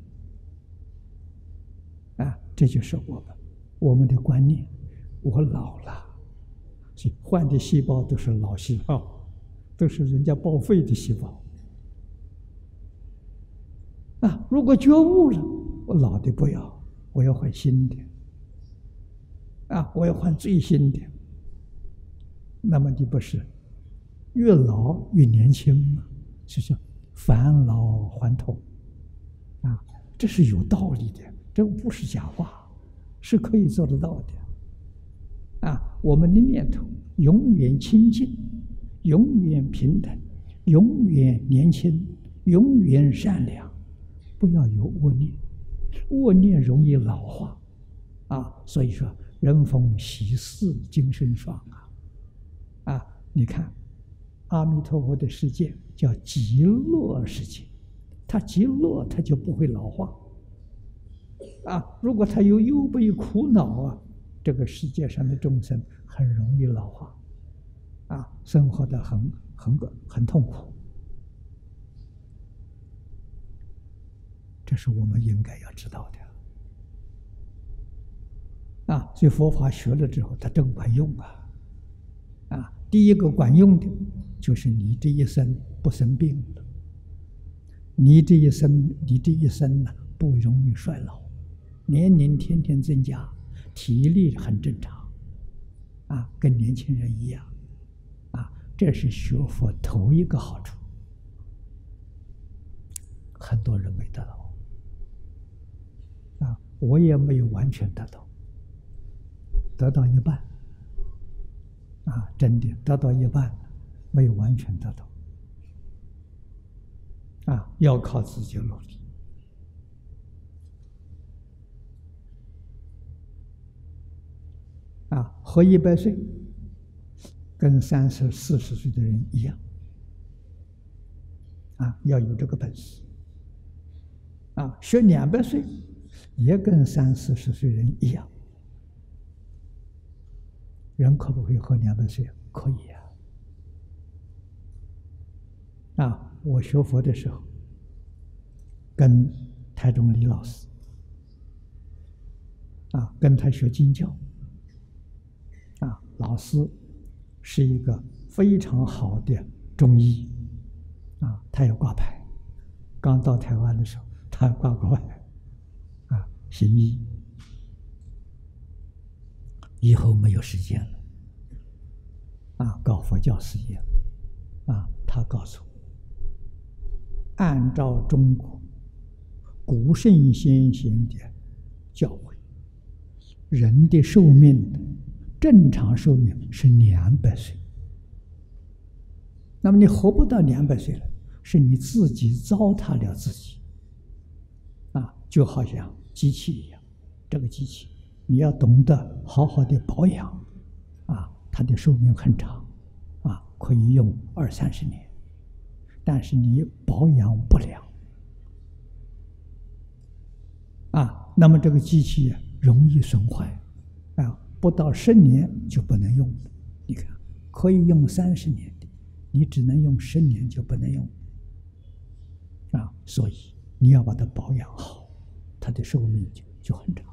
这就是我们的观念。我老了，所以换的细胞都是老细胞，都是人家报废的细胞。如果觉悟了，我老的不要，我要换新的，我要换最新的。那么你不是越老越年轻吗？就是返老还童，这是有道理的，这不是假话，是可以做得到的。我们的念头永远清净，永远平等，永远年轻，永远善良，不要有恶念，恶念容易老化，所以说人逢喜事精神爽你看阿弥陀佛的世界叫极乐世界，他极乐他就不会老化，如果他有忧悲苦恼这个世界上的众生很容易老化，生活得很痛苦。这是我们应该要知道的。所以佛法学了之后，它真管用第一个管用的就是你这一生不生病了，你这一生呢不容易衰老，年龄天天增加，体力很正常，跟年轻人一样，这是学佛头一个好处，很多人没得到，我也没有完全得到，得到一半，真的得到一半，没有完全得到，要靠自己努力， 活100岁，跟30、40岁的人一样。要有这个本事。学200岁，也跟30、40岁人一样。人可不可以活200岁？可以我学佛的时候，跟台中李老师，跟他学经教，老师是一个非常好的中医，他有挂牌，刚到台湾的时候，他挂过牌，行医。以后没有时间了，搞佛教事业，他告诉我，按照中国古圣先贤的教诲，人的寿命正常寿命是200岁。那么你活不到200岁了，是你自己糟蹋了自己。就好像机器一样，这个机器你要懂得好好的保养，它的寿命很长，可以用20、30年，但是你保养不良，那么这个机器容易损坏，不到10年就不能用了。你看，可以用30年的，你只能用10年就不能用，所以你要把它保养好，它的寿命就很长。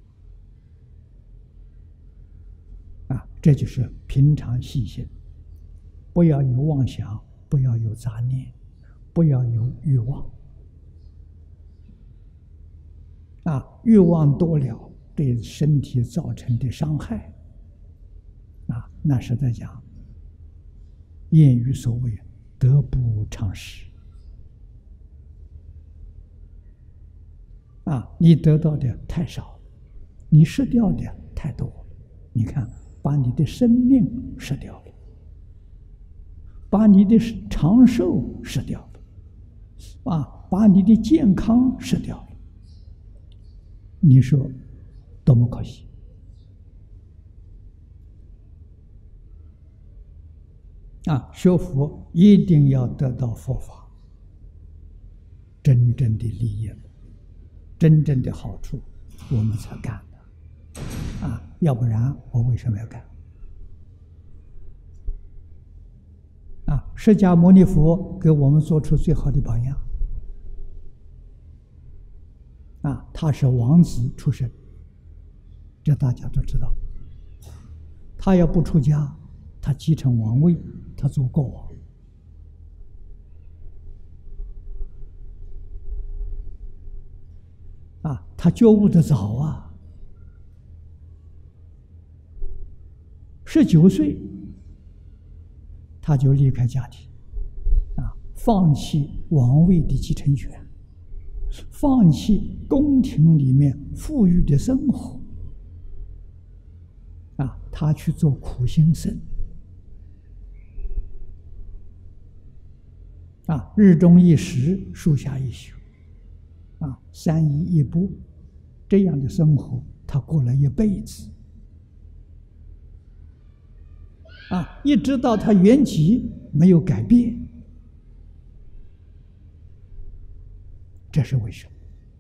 这就是平常细心，不要有妄想，不要有杂念，不要有欲望。欲望多了，对身体造成的伤害，那是在讲谚语所谓“得不偿失”。你得到的太少，你失掉的太多了。你看，把你的生命失掉了，把你的长寿失掉了，把你的健康失掉了。你说多么可惜！学佛一定要得到佛法，真正的利益，真正的好处，我们才干的。要不然我为什么要干？释迦牟尼佛给我们做出最好的榜样。他是王子出身，这大家都知道。他要不出家，他继承王位，他做国王。他觉悟得早19岁他就离开家庭，放弃王位的继承权，放弃宫廷里面富裕的生活，他去做苦行僧，日中一时，树下一宿，3衣1钵，这样的生活他过了一辈子，一直到他圆寂没有改变，这是为什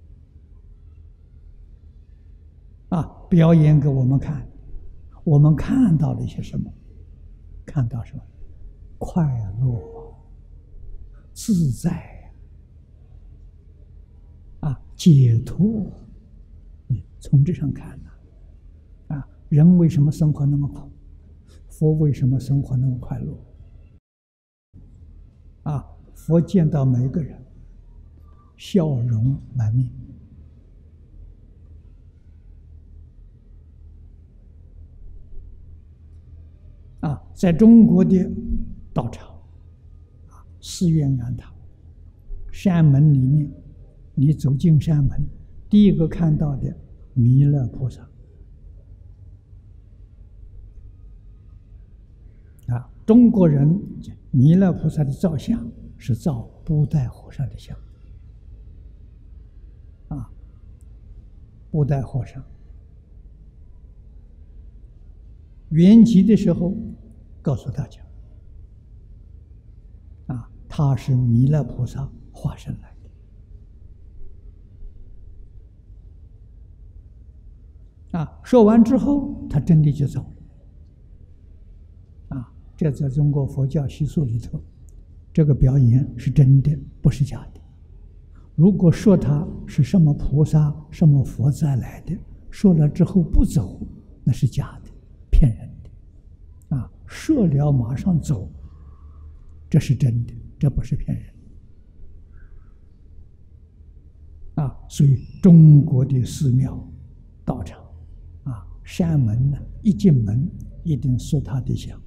么？表演给我们看，我们看到了一些什么？看到什么？快乐、自在解脱。你从这上看人为什么生活那么苦？佛为什么生活那么快乐？佛见到每个人笑容满面。在中国的道场，寺院庵堂，山门里面，你走进山门，第一个看到的弥勒菩萨。中国人弥勒菩萨的造像是造布袋和尚的像。布袋和尚圆寂的时候，告诉大家，他是弥勒菩萨化身来的。说完之后，他真的就走了。这在中国佛教习俗里头，这个表演是真的，不是假的。如果说他是什么菩萨、什么佛再来的，说了之后不走，那是假的，骗人的。说了马上走，这是真的，这不是骗人。所以中国的寺庙、道场，山门呢，一进门一定塑他的像，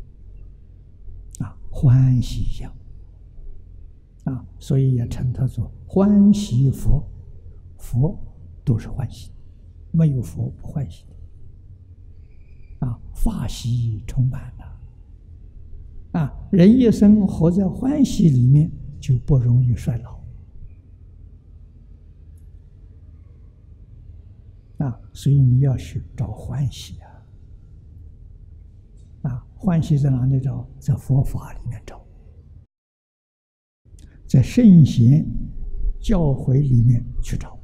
欢喜像，所以也称他做欢喜佛。佛都是欢喜的，没有佛不欢喜的。法喜充满了。人一生活在欢喜里面，就不容易衰老。所以你要去找欢喜欢喜在哪里找？在佛法里面找，在圣贤教诲里面去找，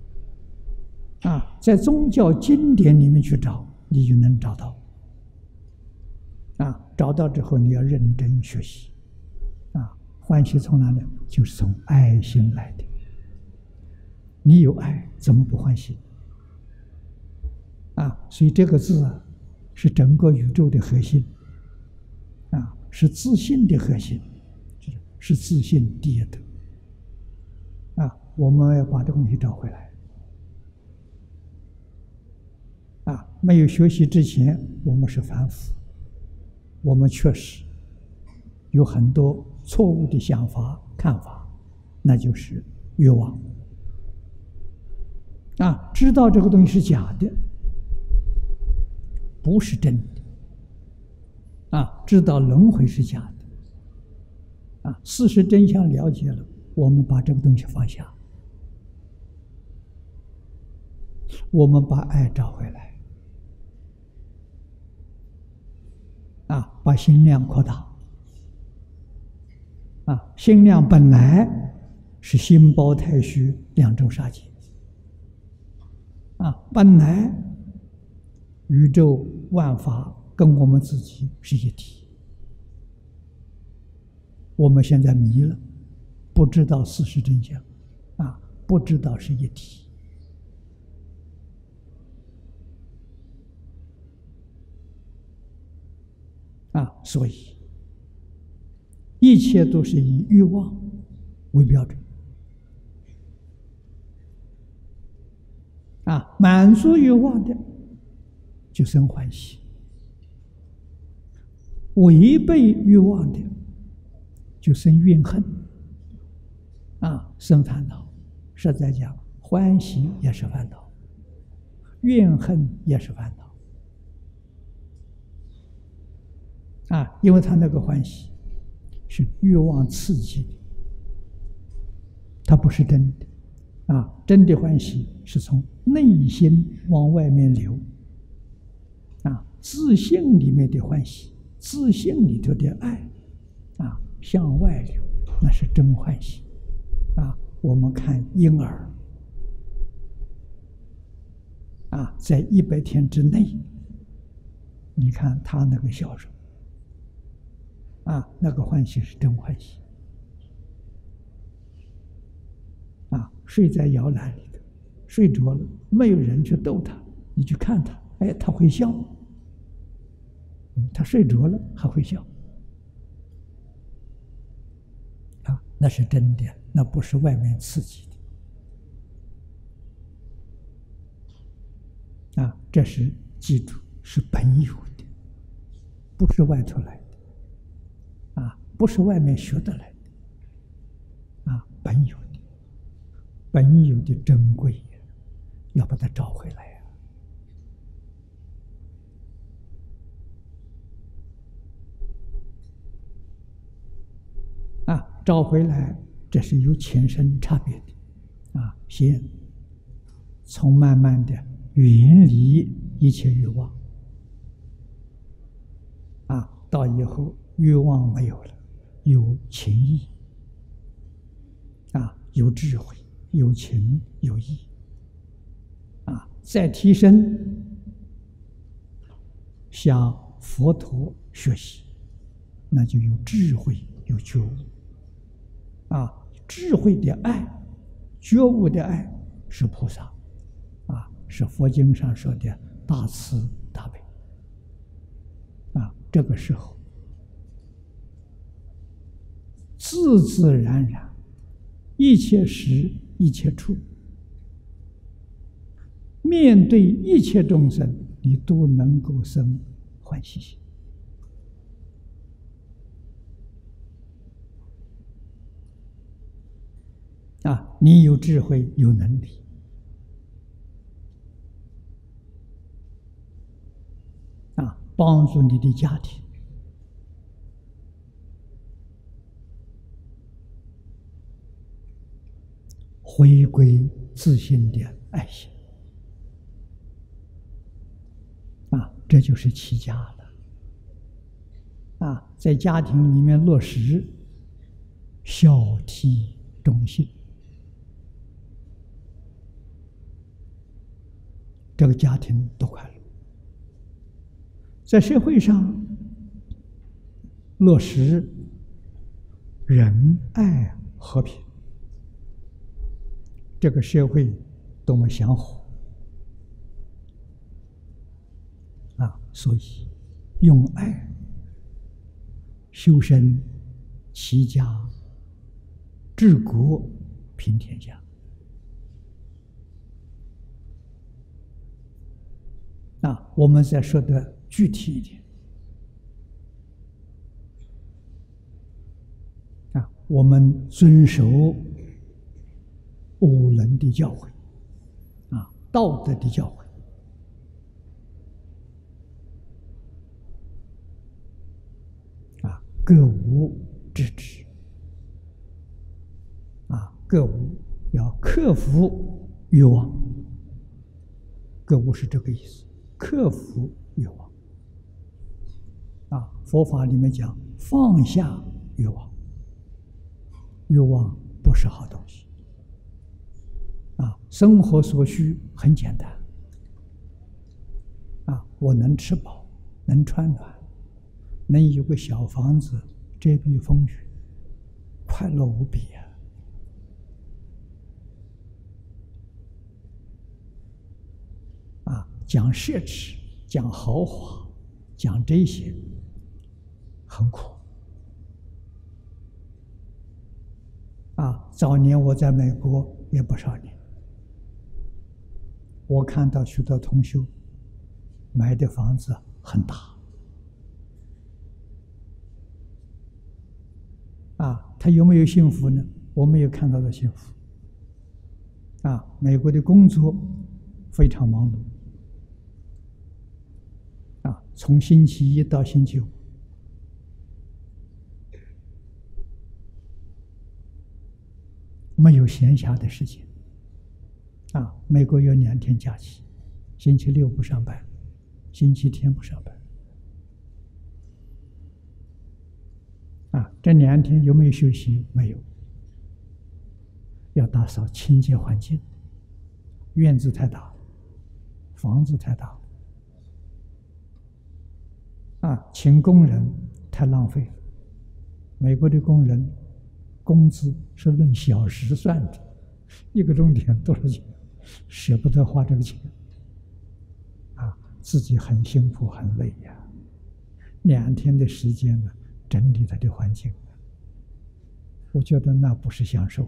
在宗教经典里面去找，你就能找到。找到之后，你要认真学习。欢喜从哪里？就是从爱心来的。你有爱，怎么不欢喜？所以这个字是整个宇宙的核心，是自信的核心，是自信第一德。我们要把这个东西找回来。没有学习之前，我们是凡夫，我们确实有很多错误的想法、看法，那就是欲望。知道这个东西是假的，不是真的。知道轮回是假的。事实真相了解了，我们把这个东西放下，我们把爱找回来。把心量扩大。心量本来是心包太虚两周杀劫。本来宇宙万法跟我们自己是一体，我们现在迷了，不知道事实真相，不知道是一体。所以一切都是以欲望为标准。满足欲望的就生欢喜，违背欲望的就生怨恨，生烦恼。实在讲，欢喜也是烦恼，怨恨也是烦恼。因为他那个欢喜是欲望刺激的，它不是真的。真的欢喜是从内心往外面流。自信里面的欢喜，自信里头的爱，向外流，那是真欢喜。我们看婴儿，在100天之内，你看他那个笑容，那个欢喜是真欢喜。睡在摇篮里头，睡着了，没有人去逗他，你去看他，他会笑。他睡着了还会笑。那是真的，那不是外面刺激的。这是记住，是本有的，不是外头来的，不是外面学得来的，本有的，本有的珍贵，要把它找回来找回来，这是有前生差别的。先从慢慢的远离一切欲望， 到以后欲望没有了，有情义啊，有智慧，有情有义啊，再提升，向佛陀学习，那就有智慧，有觉悟啊。智慧的爱，觉悟的爱是菩萨啊，是佛经上说的大慈大悲啊。这个时候，自自然然，一切时一切处，面对一切众生，你都能够生欢喜心啊！你有智慧，有能力啊，帮助你的家庭回归自信的爱心啊，这就是齐家了啊！在家庭里面落实孝悌忠信，这个家庭都快乐。在社会上落实仁爱和平，这个社会多么祥和啊！所以用爱修身齐家治国平天下啊！我们再说的具体一点啊，我们遵守五伦的教诲啊，道德的教诲啊，各无制止啊，各无要克服欲望，各无是这个意思，克服欲望啊。佛法里面讲放下欲望，欲望不是好东西啊。生活所需很简单啊，我能吃饱，能穿暖，能有个小房子遮蔽风雨，快乐无比啊！啊，讲奢侈，讲豪华，讲这些很苦啊。早年我在美国也不少年，我看到许多同修买的房子很大啊，他有没有幸福呢？我没有看到的幸福啊。美国的工作非常忙碌啊，从星期一到星期五，没有闲暇的时间啊。美国有2天假期，星期六不上班，星期天不上班啊。这2天有没有休息？没有，要打扫清洁环境，院子太大了，房子太大了啊，请工人太浪费了。美国的工人工资是论小时算的，1个钟点多少钱？舍不得花这个钱啊，自己很辛苦很累呀。2天的时间呢，整理他的环境，我觉得那不是享受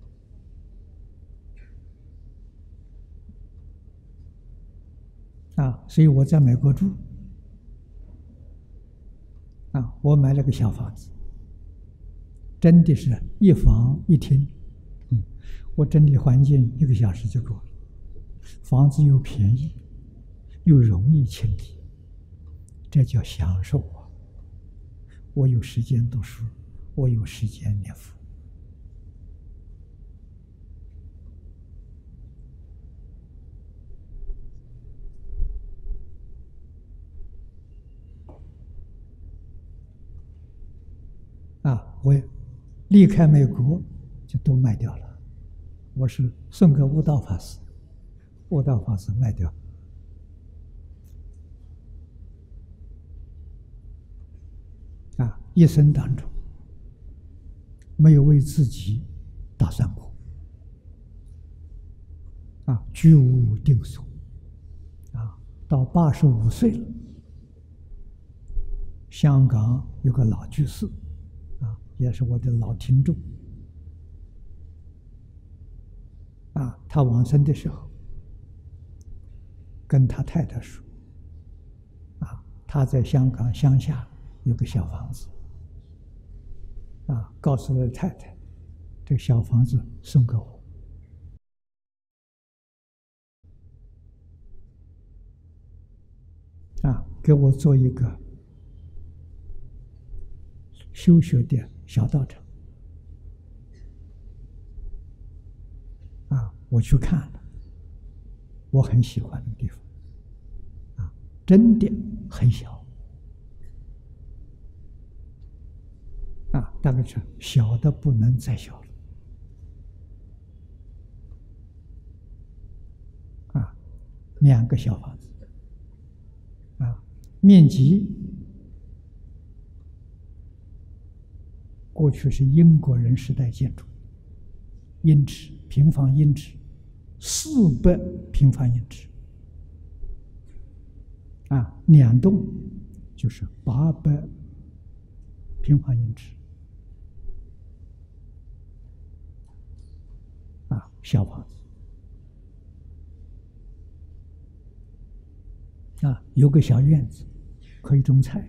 啊。所以我在美国住啊，我买了个小房子，真的是1房1厅，我整理环境1个小时就够了。房子又便宜，又容易清理，这叫享受啊！我有时间读书，我有时间念佛我离开美国就都卖掉了。我是送给悟道法师，悟道法师卖掉。一生当中没有为自己打算过，居无定所，到85岁了。香港有个老居士，也是我的老听众，他往生的时候，跟他太太说，他在香港乡下有个小房子，告诉了太太，这个小房子送给我，给我做一个修学的小道场，我去看了，我很喜欢那个地方，真的很小，大概是小的不能再小了，2个小房子，面积过去是英国人时代建筑，英尺平方英尺，400平方英尺，2栋就是800平方英尺，小房子，有个小院子，可以种菜，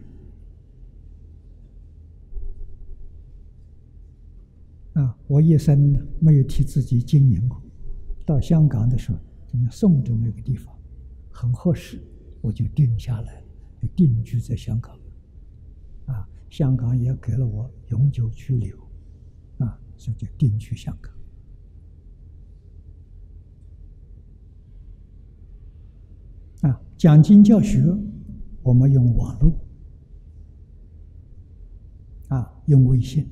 我一生没有替自己经营过，到香港的时候，人家送这么一个地方，很合适，我就定下来，就定居在香港，香港也给了我永久居留，所以就定居香港。讲经教学，我们用网络，用微信，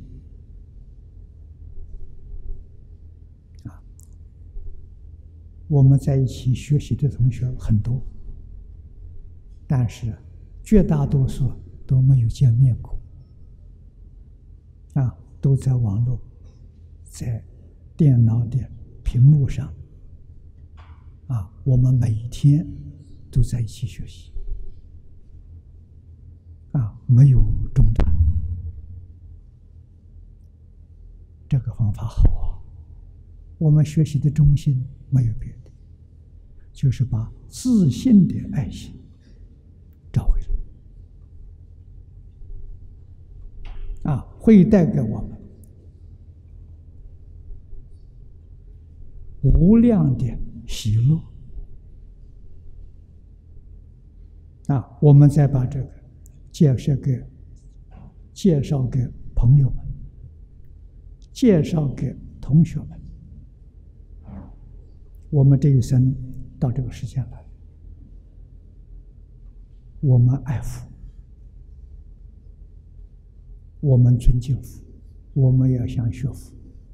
我们在一起学习的同学很多，但是绝大多数都没有见面过，都在网络，在电脑的屏幕上，我们每一天都在一起学习，没有中断，这个方法好我们学习的中心没有别的，就是把自信的爱心找回来，会带给我们无量的喜乐。我们再把这个介绍给朋友们，介绍给同学们。我们这一生到这个世界来，我们爱佛，我们尊敬佛，我们要想学佛。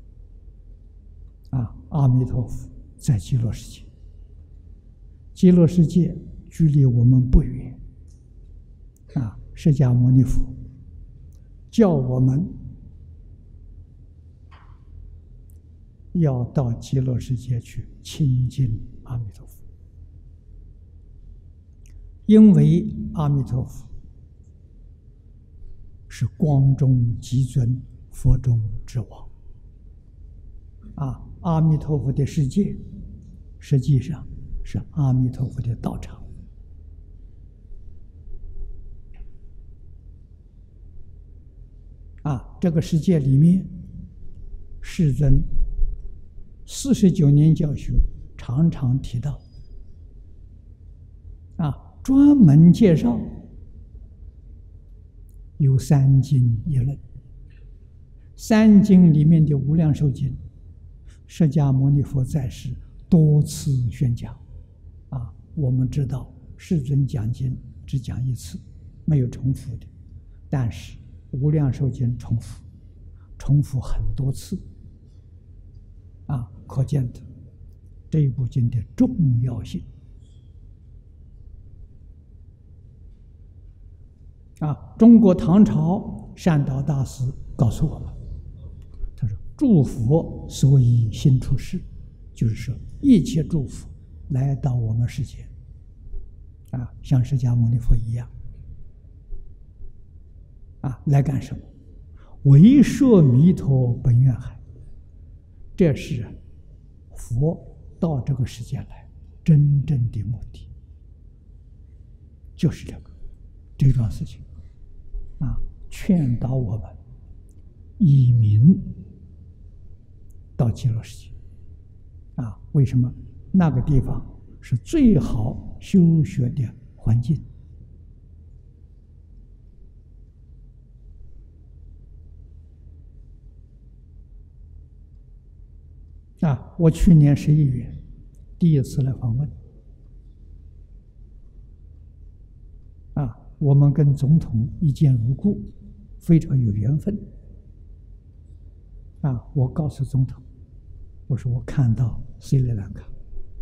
阿弥陀佛在极乐世界，极乐世界距离我们不远，释迦牟尼佛叫我们要到极乐世界去亲近阿弥陀佛，因为阿弥陀佛是光中极尊，佛中之王。阿弥陀佛的世界实际上是阿弥陀佛的道场。这个世界里面，世尊49年教学常常提到，专门介绍有3经1论。3经里面的无量寿经，释迦牟尼佛在世多次宣讲。我们知道世尊讲经只讲1次，没有重复的，但是无量寿经重复， 重复很多次，可见的这一部经的重要性。中国唐朝善导大师告诉我们，他说：“诸佛所以心出世，就是说一切诸佛来到我们世间，像释迦牟尼佛一样，来干什么？为说弥陀本愿海。这是佛到这个世间来真正的目的，就是这桩事情。劝导我们以民到极乐世界。为什么？那个地方是最好修学的环境。我去年11月第一次来访问。我们跟总统一见如故，非常有缘分。我告诉总统，我说我看到斯里兰卡，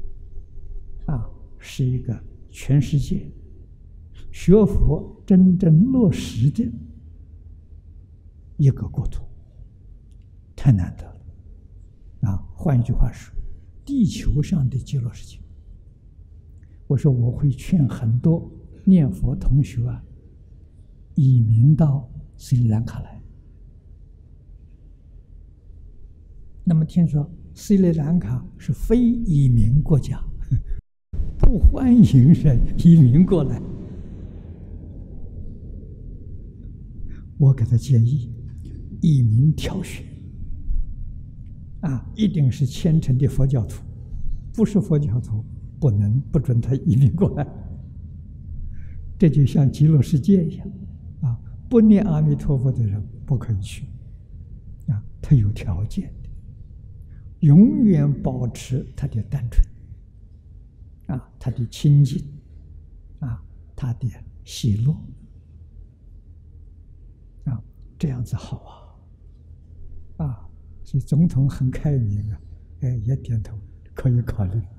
是一个全世界学佛真正落实的一个国土，太难得了。换一句话说，地球上的极乐世界。我说我会劝很多念佛同学移民到斯里兰卡来。那么听说斯里兰卡是非移民国家，不欢迎人移民过来。我给他建议，移民挑选一定是虔诚的佛教徒，不是佛教徒不准他移民过来。这就像极乐世界一样，不念阿弥陀佛的人不可以去，他有条件的，永远保持他的单纯，他的清净，他的喜乐，这样子好所以总统很开明也点头，可以考虑。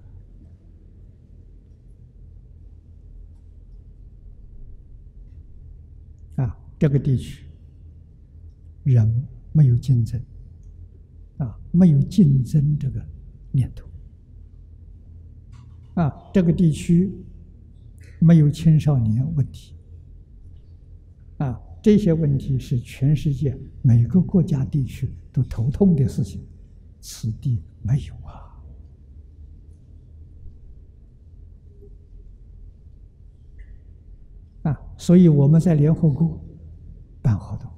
这个地区人没有竞争，没有竞争这个念头，这个地区没有青少年问题，这些问题是全世界每个国家地区都头痛的事情，此地没有所以我们在联合国办活动，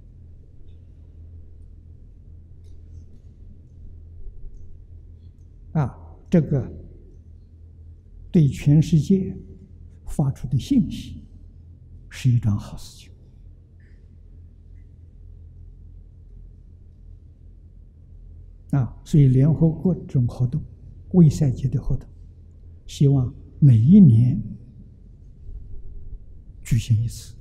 这个对全世界发出的信息是一桩好事情。所以联合国这种活动，为赛节的活动，希望每一年举行一次，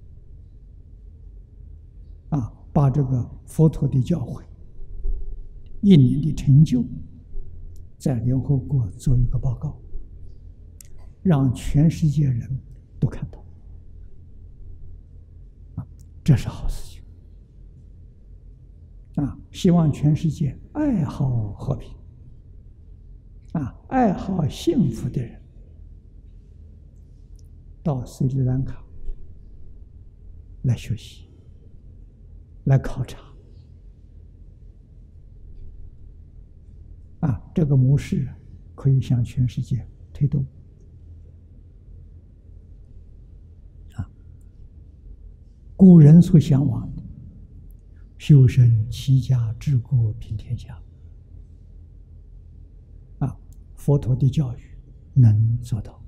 把这个佛陀的教诲1年的成就，在联合国做一个报告，让全世界人都看到，这是好事情。希望全世界爱好和平，爱好幸福的人，到斯里兰卡来学习，来考察。这个模式可以向全世界推动。古人所向往的修身齐家治国平天下，佛陀的教育能做到。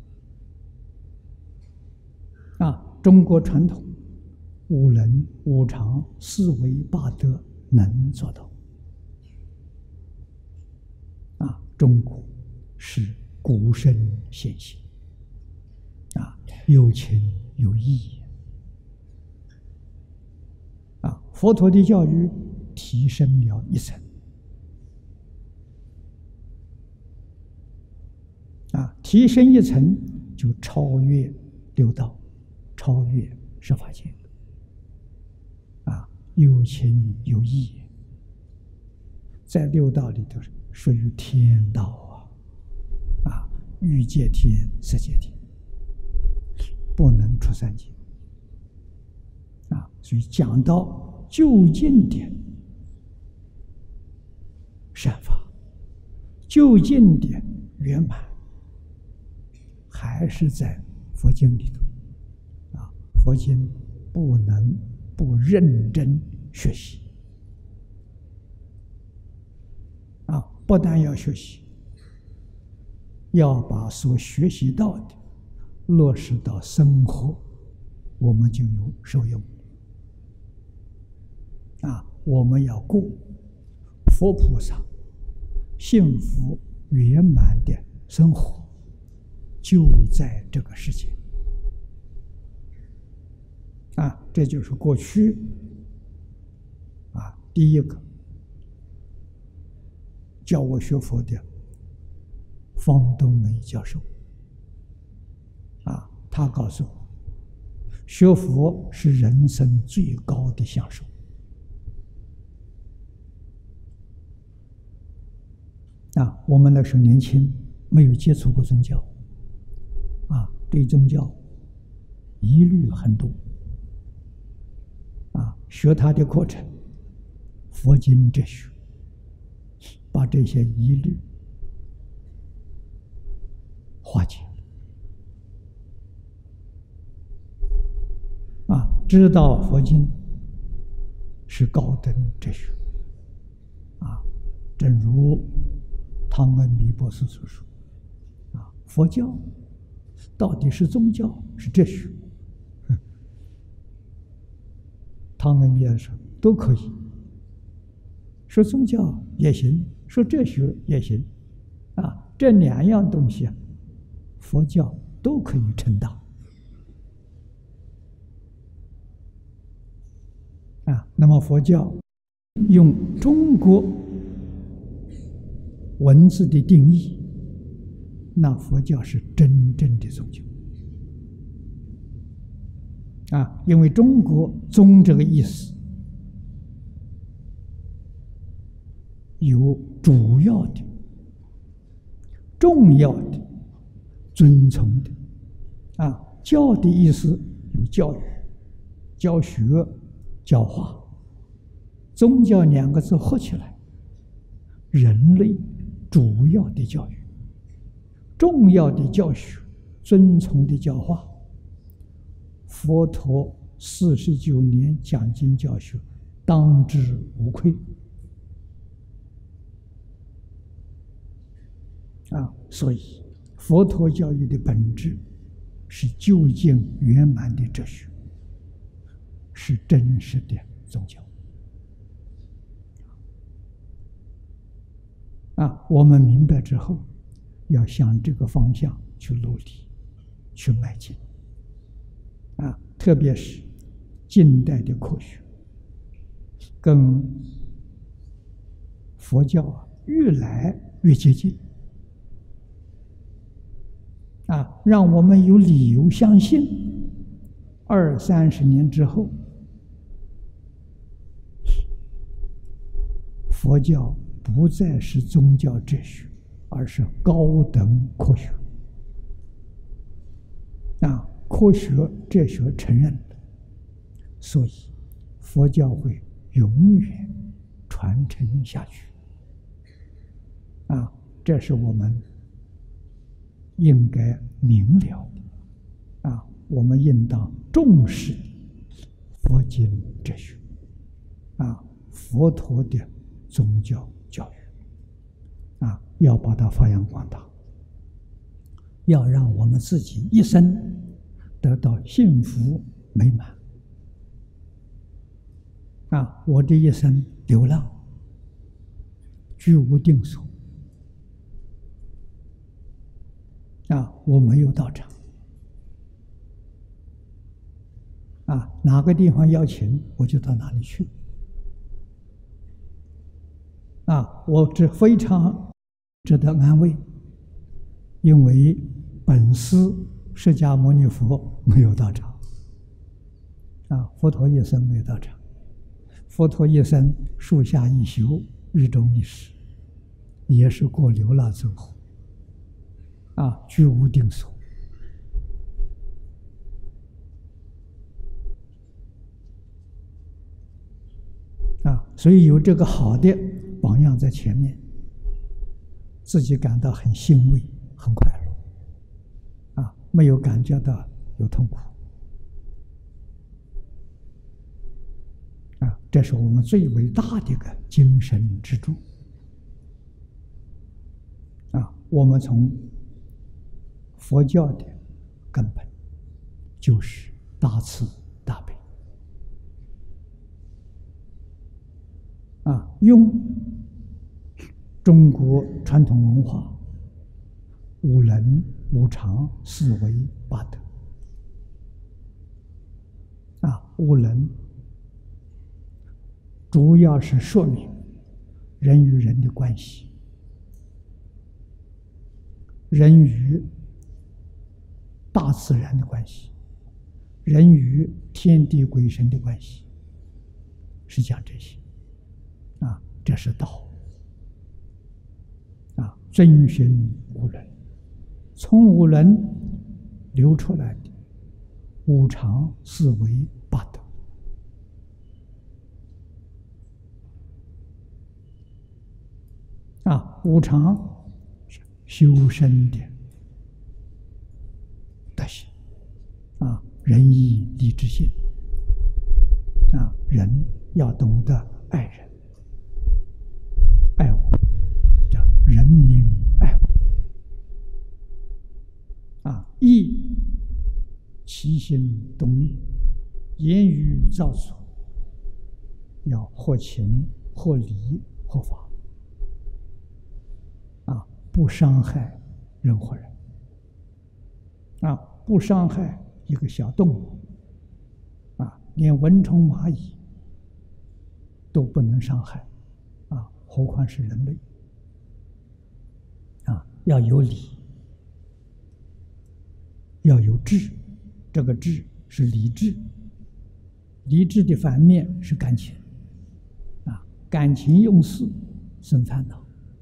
中国传统五伦五常四维八德能做到。中国是古圣先贤，有情有义。佛陀的教育提升了一层。提升一层就超越六道，超越十法界。有情有义，在六道里头属于天道欲界天、色界天，不能出三界。所以讲到究竟的善法，究竟的圆满，还是在佛经里头。佛经不能不认真学习。不但要学习，要把所学习到的落实到生活，我们就有受用。我们要过佛菩萨幸福圆满的生活，就在这个世界。这就是过去第一个教我学佛的方东梅教授。他告诉我，学佛是人生最高的享受。我们那时候年轻，没有接触过宗教，对宗教疑虑很多。学他的课程，佛经哲学，把这些疑虑化解知道佛经是高等哲学。正如汤恩比博士所说，佛教到底是宗教是哲学？汤恩比说都可以，说宗教也行，说哲学也行，这两样东西佛教都可以承当。那么佛教用中国文字的定义，那佛教是真正的宗教。因为中国宗这个意思有主要的、重要的、遵从的。教的意思有教育、教学、教化。宗教两个字合起来，人类主要的教育、重要的教学、遵从的教化。佛陀49年讲经教学，当之无愧。所以佛陀教育的本质是究竟圆满的哲学，是真实的宗教。我们明白之后，要向这个方向去努力，去迈进。特别是近代的科学跟佛教越来越接近，让我们有理由相信，20-30年之后，佛教不再是宗教哲学，而是高等科学。科学、哲学承认了，所以佛教会永远传承下去。这是我们应该明了的。我们应当重视佛经哲学，佛陀的宗教教育，要把它发扬光大，要让我们自己一生得到幸福美满。我这一生流浪，居无定所，我没有道场，哪个地方要请我就到哪里去， 我这非常值得安慰，因为本师释迦牟尼佛没有到场，佛陀一生没有到场，佛陀一生树下一宿，日中一时，也是过流浪生活，居无定所。所以有这个好的榜样在前面，自己感到很欣慰、很快乐，没有感觉到有痛苦，这是我们最伟大的一个精神支柱。我们从佛教的根本就是大慈大悲。用中国传统文化五伦、五常、四维、八德。五伦主要是说明人与人的关系，人与大自然的关系，人与天地鬼神的关系，是讲这些。这是道。遵循五伦，从五伦流出来的五常、四维、八德。五常是修身的德行，仁义礼智信。人要懂得爱人。爱我，叫人民爱我。义，起心动念，言语造作，要合情、合理、合法，不伤害任何人，不伤害一个小动物，连蚊虫蚂蚁都不能伤害。何况是人类，要有理，要有智，这个智是理智，理智的反面是感情，感情用事生烦恼，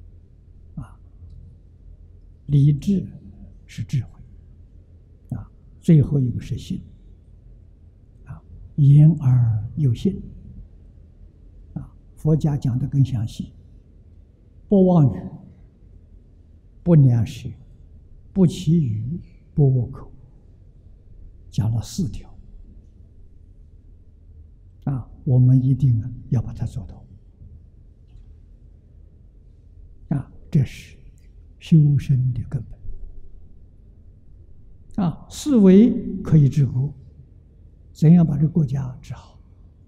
理智是智慧，最后一个是信，言而有信，佛家讲的更详细。不妄语，不两舌，不绮语，不恶口，讲了4条。我们一定要把它做到。这是修身的根本。四维可以治国，怎样把这个国家治好？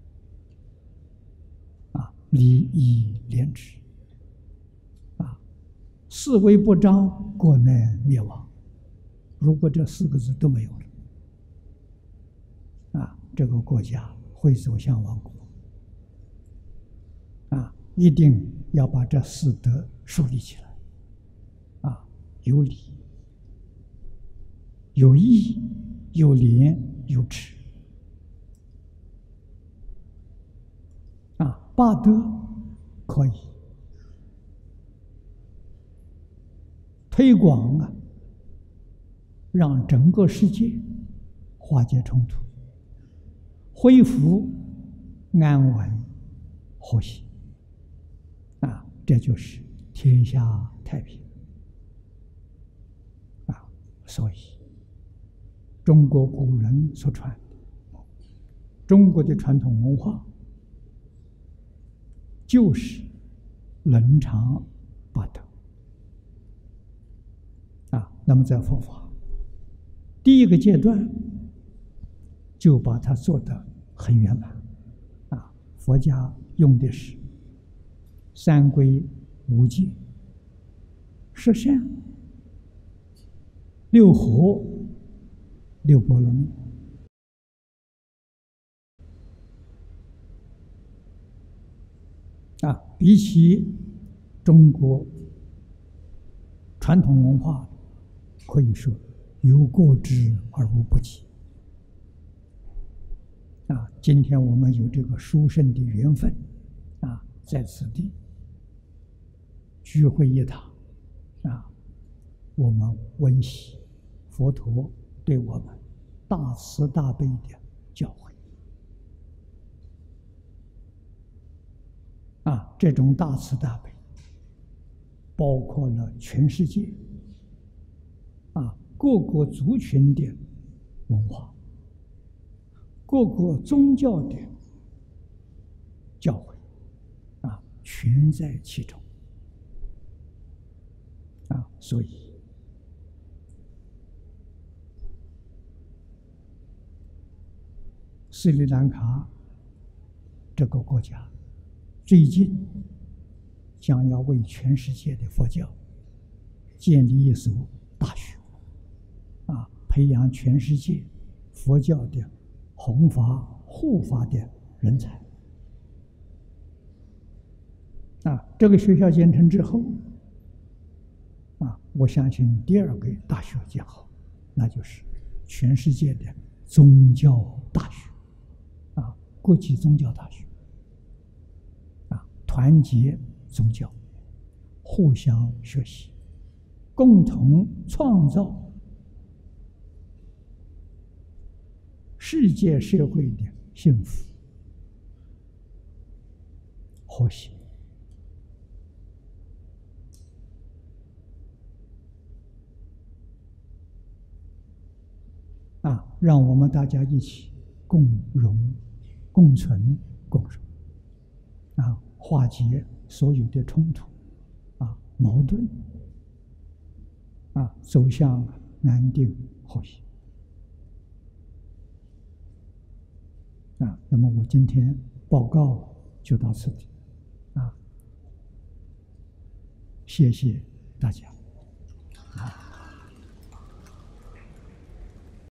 礼义廉耻。四维不张，国难灭亡。如果这4个字都没有了，这个国家会走向亡国。一定要把这4德树立起来。有礼、有义、有廉、有耻。八德可以推广让整个世界化解冲突，恢复安稳和谐。这就是天下太平。所以中国古人所传的，中国的传统文化就是伦常八德。那么在佛法第一个阶段就把它做得很圆满。佛家用的是3归5戒、10善、6和、6波罗蜜。比起中国传统文化可以说有过之而无不及。今天我们有这个殊胜的缘分，在此地聚会一堂，我们温习佛陀对我们大慈大悲的教诲。这种大慈大悲包括了全世界各个族群的文化，各个宗教的教诲全在其中所以斯里兰卡这个国家最近将要为全世界的佛教建立一所大学，培养全世界佛教的弘法护法的人才。这个学校建成之后，我相信第二个大学建好，那就是全世界的宗教大学，国际宗教大学，团结宗教，互相学习，共同创造世界社会的幸福和谐。让我们大家一起共荣、共存、共荣，化解所有的冲突、矛盾，走向安定和谐。那么我今天报告就到此地，谢谢大家。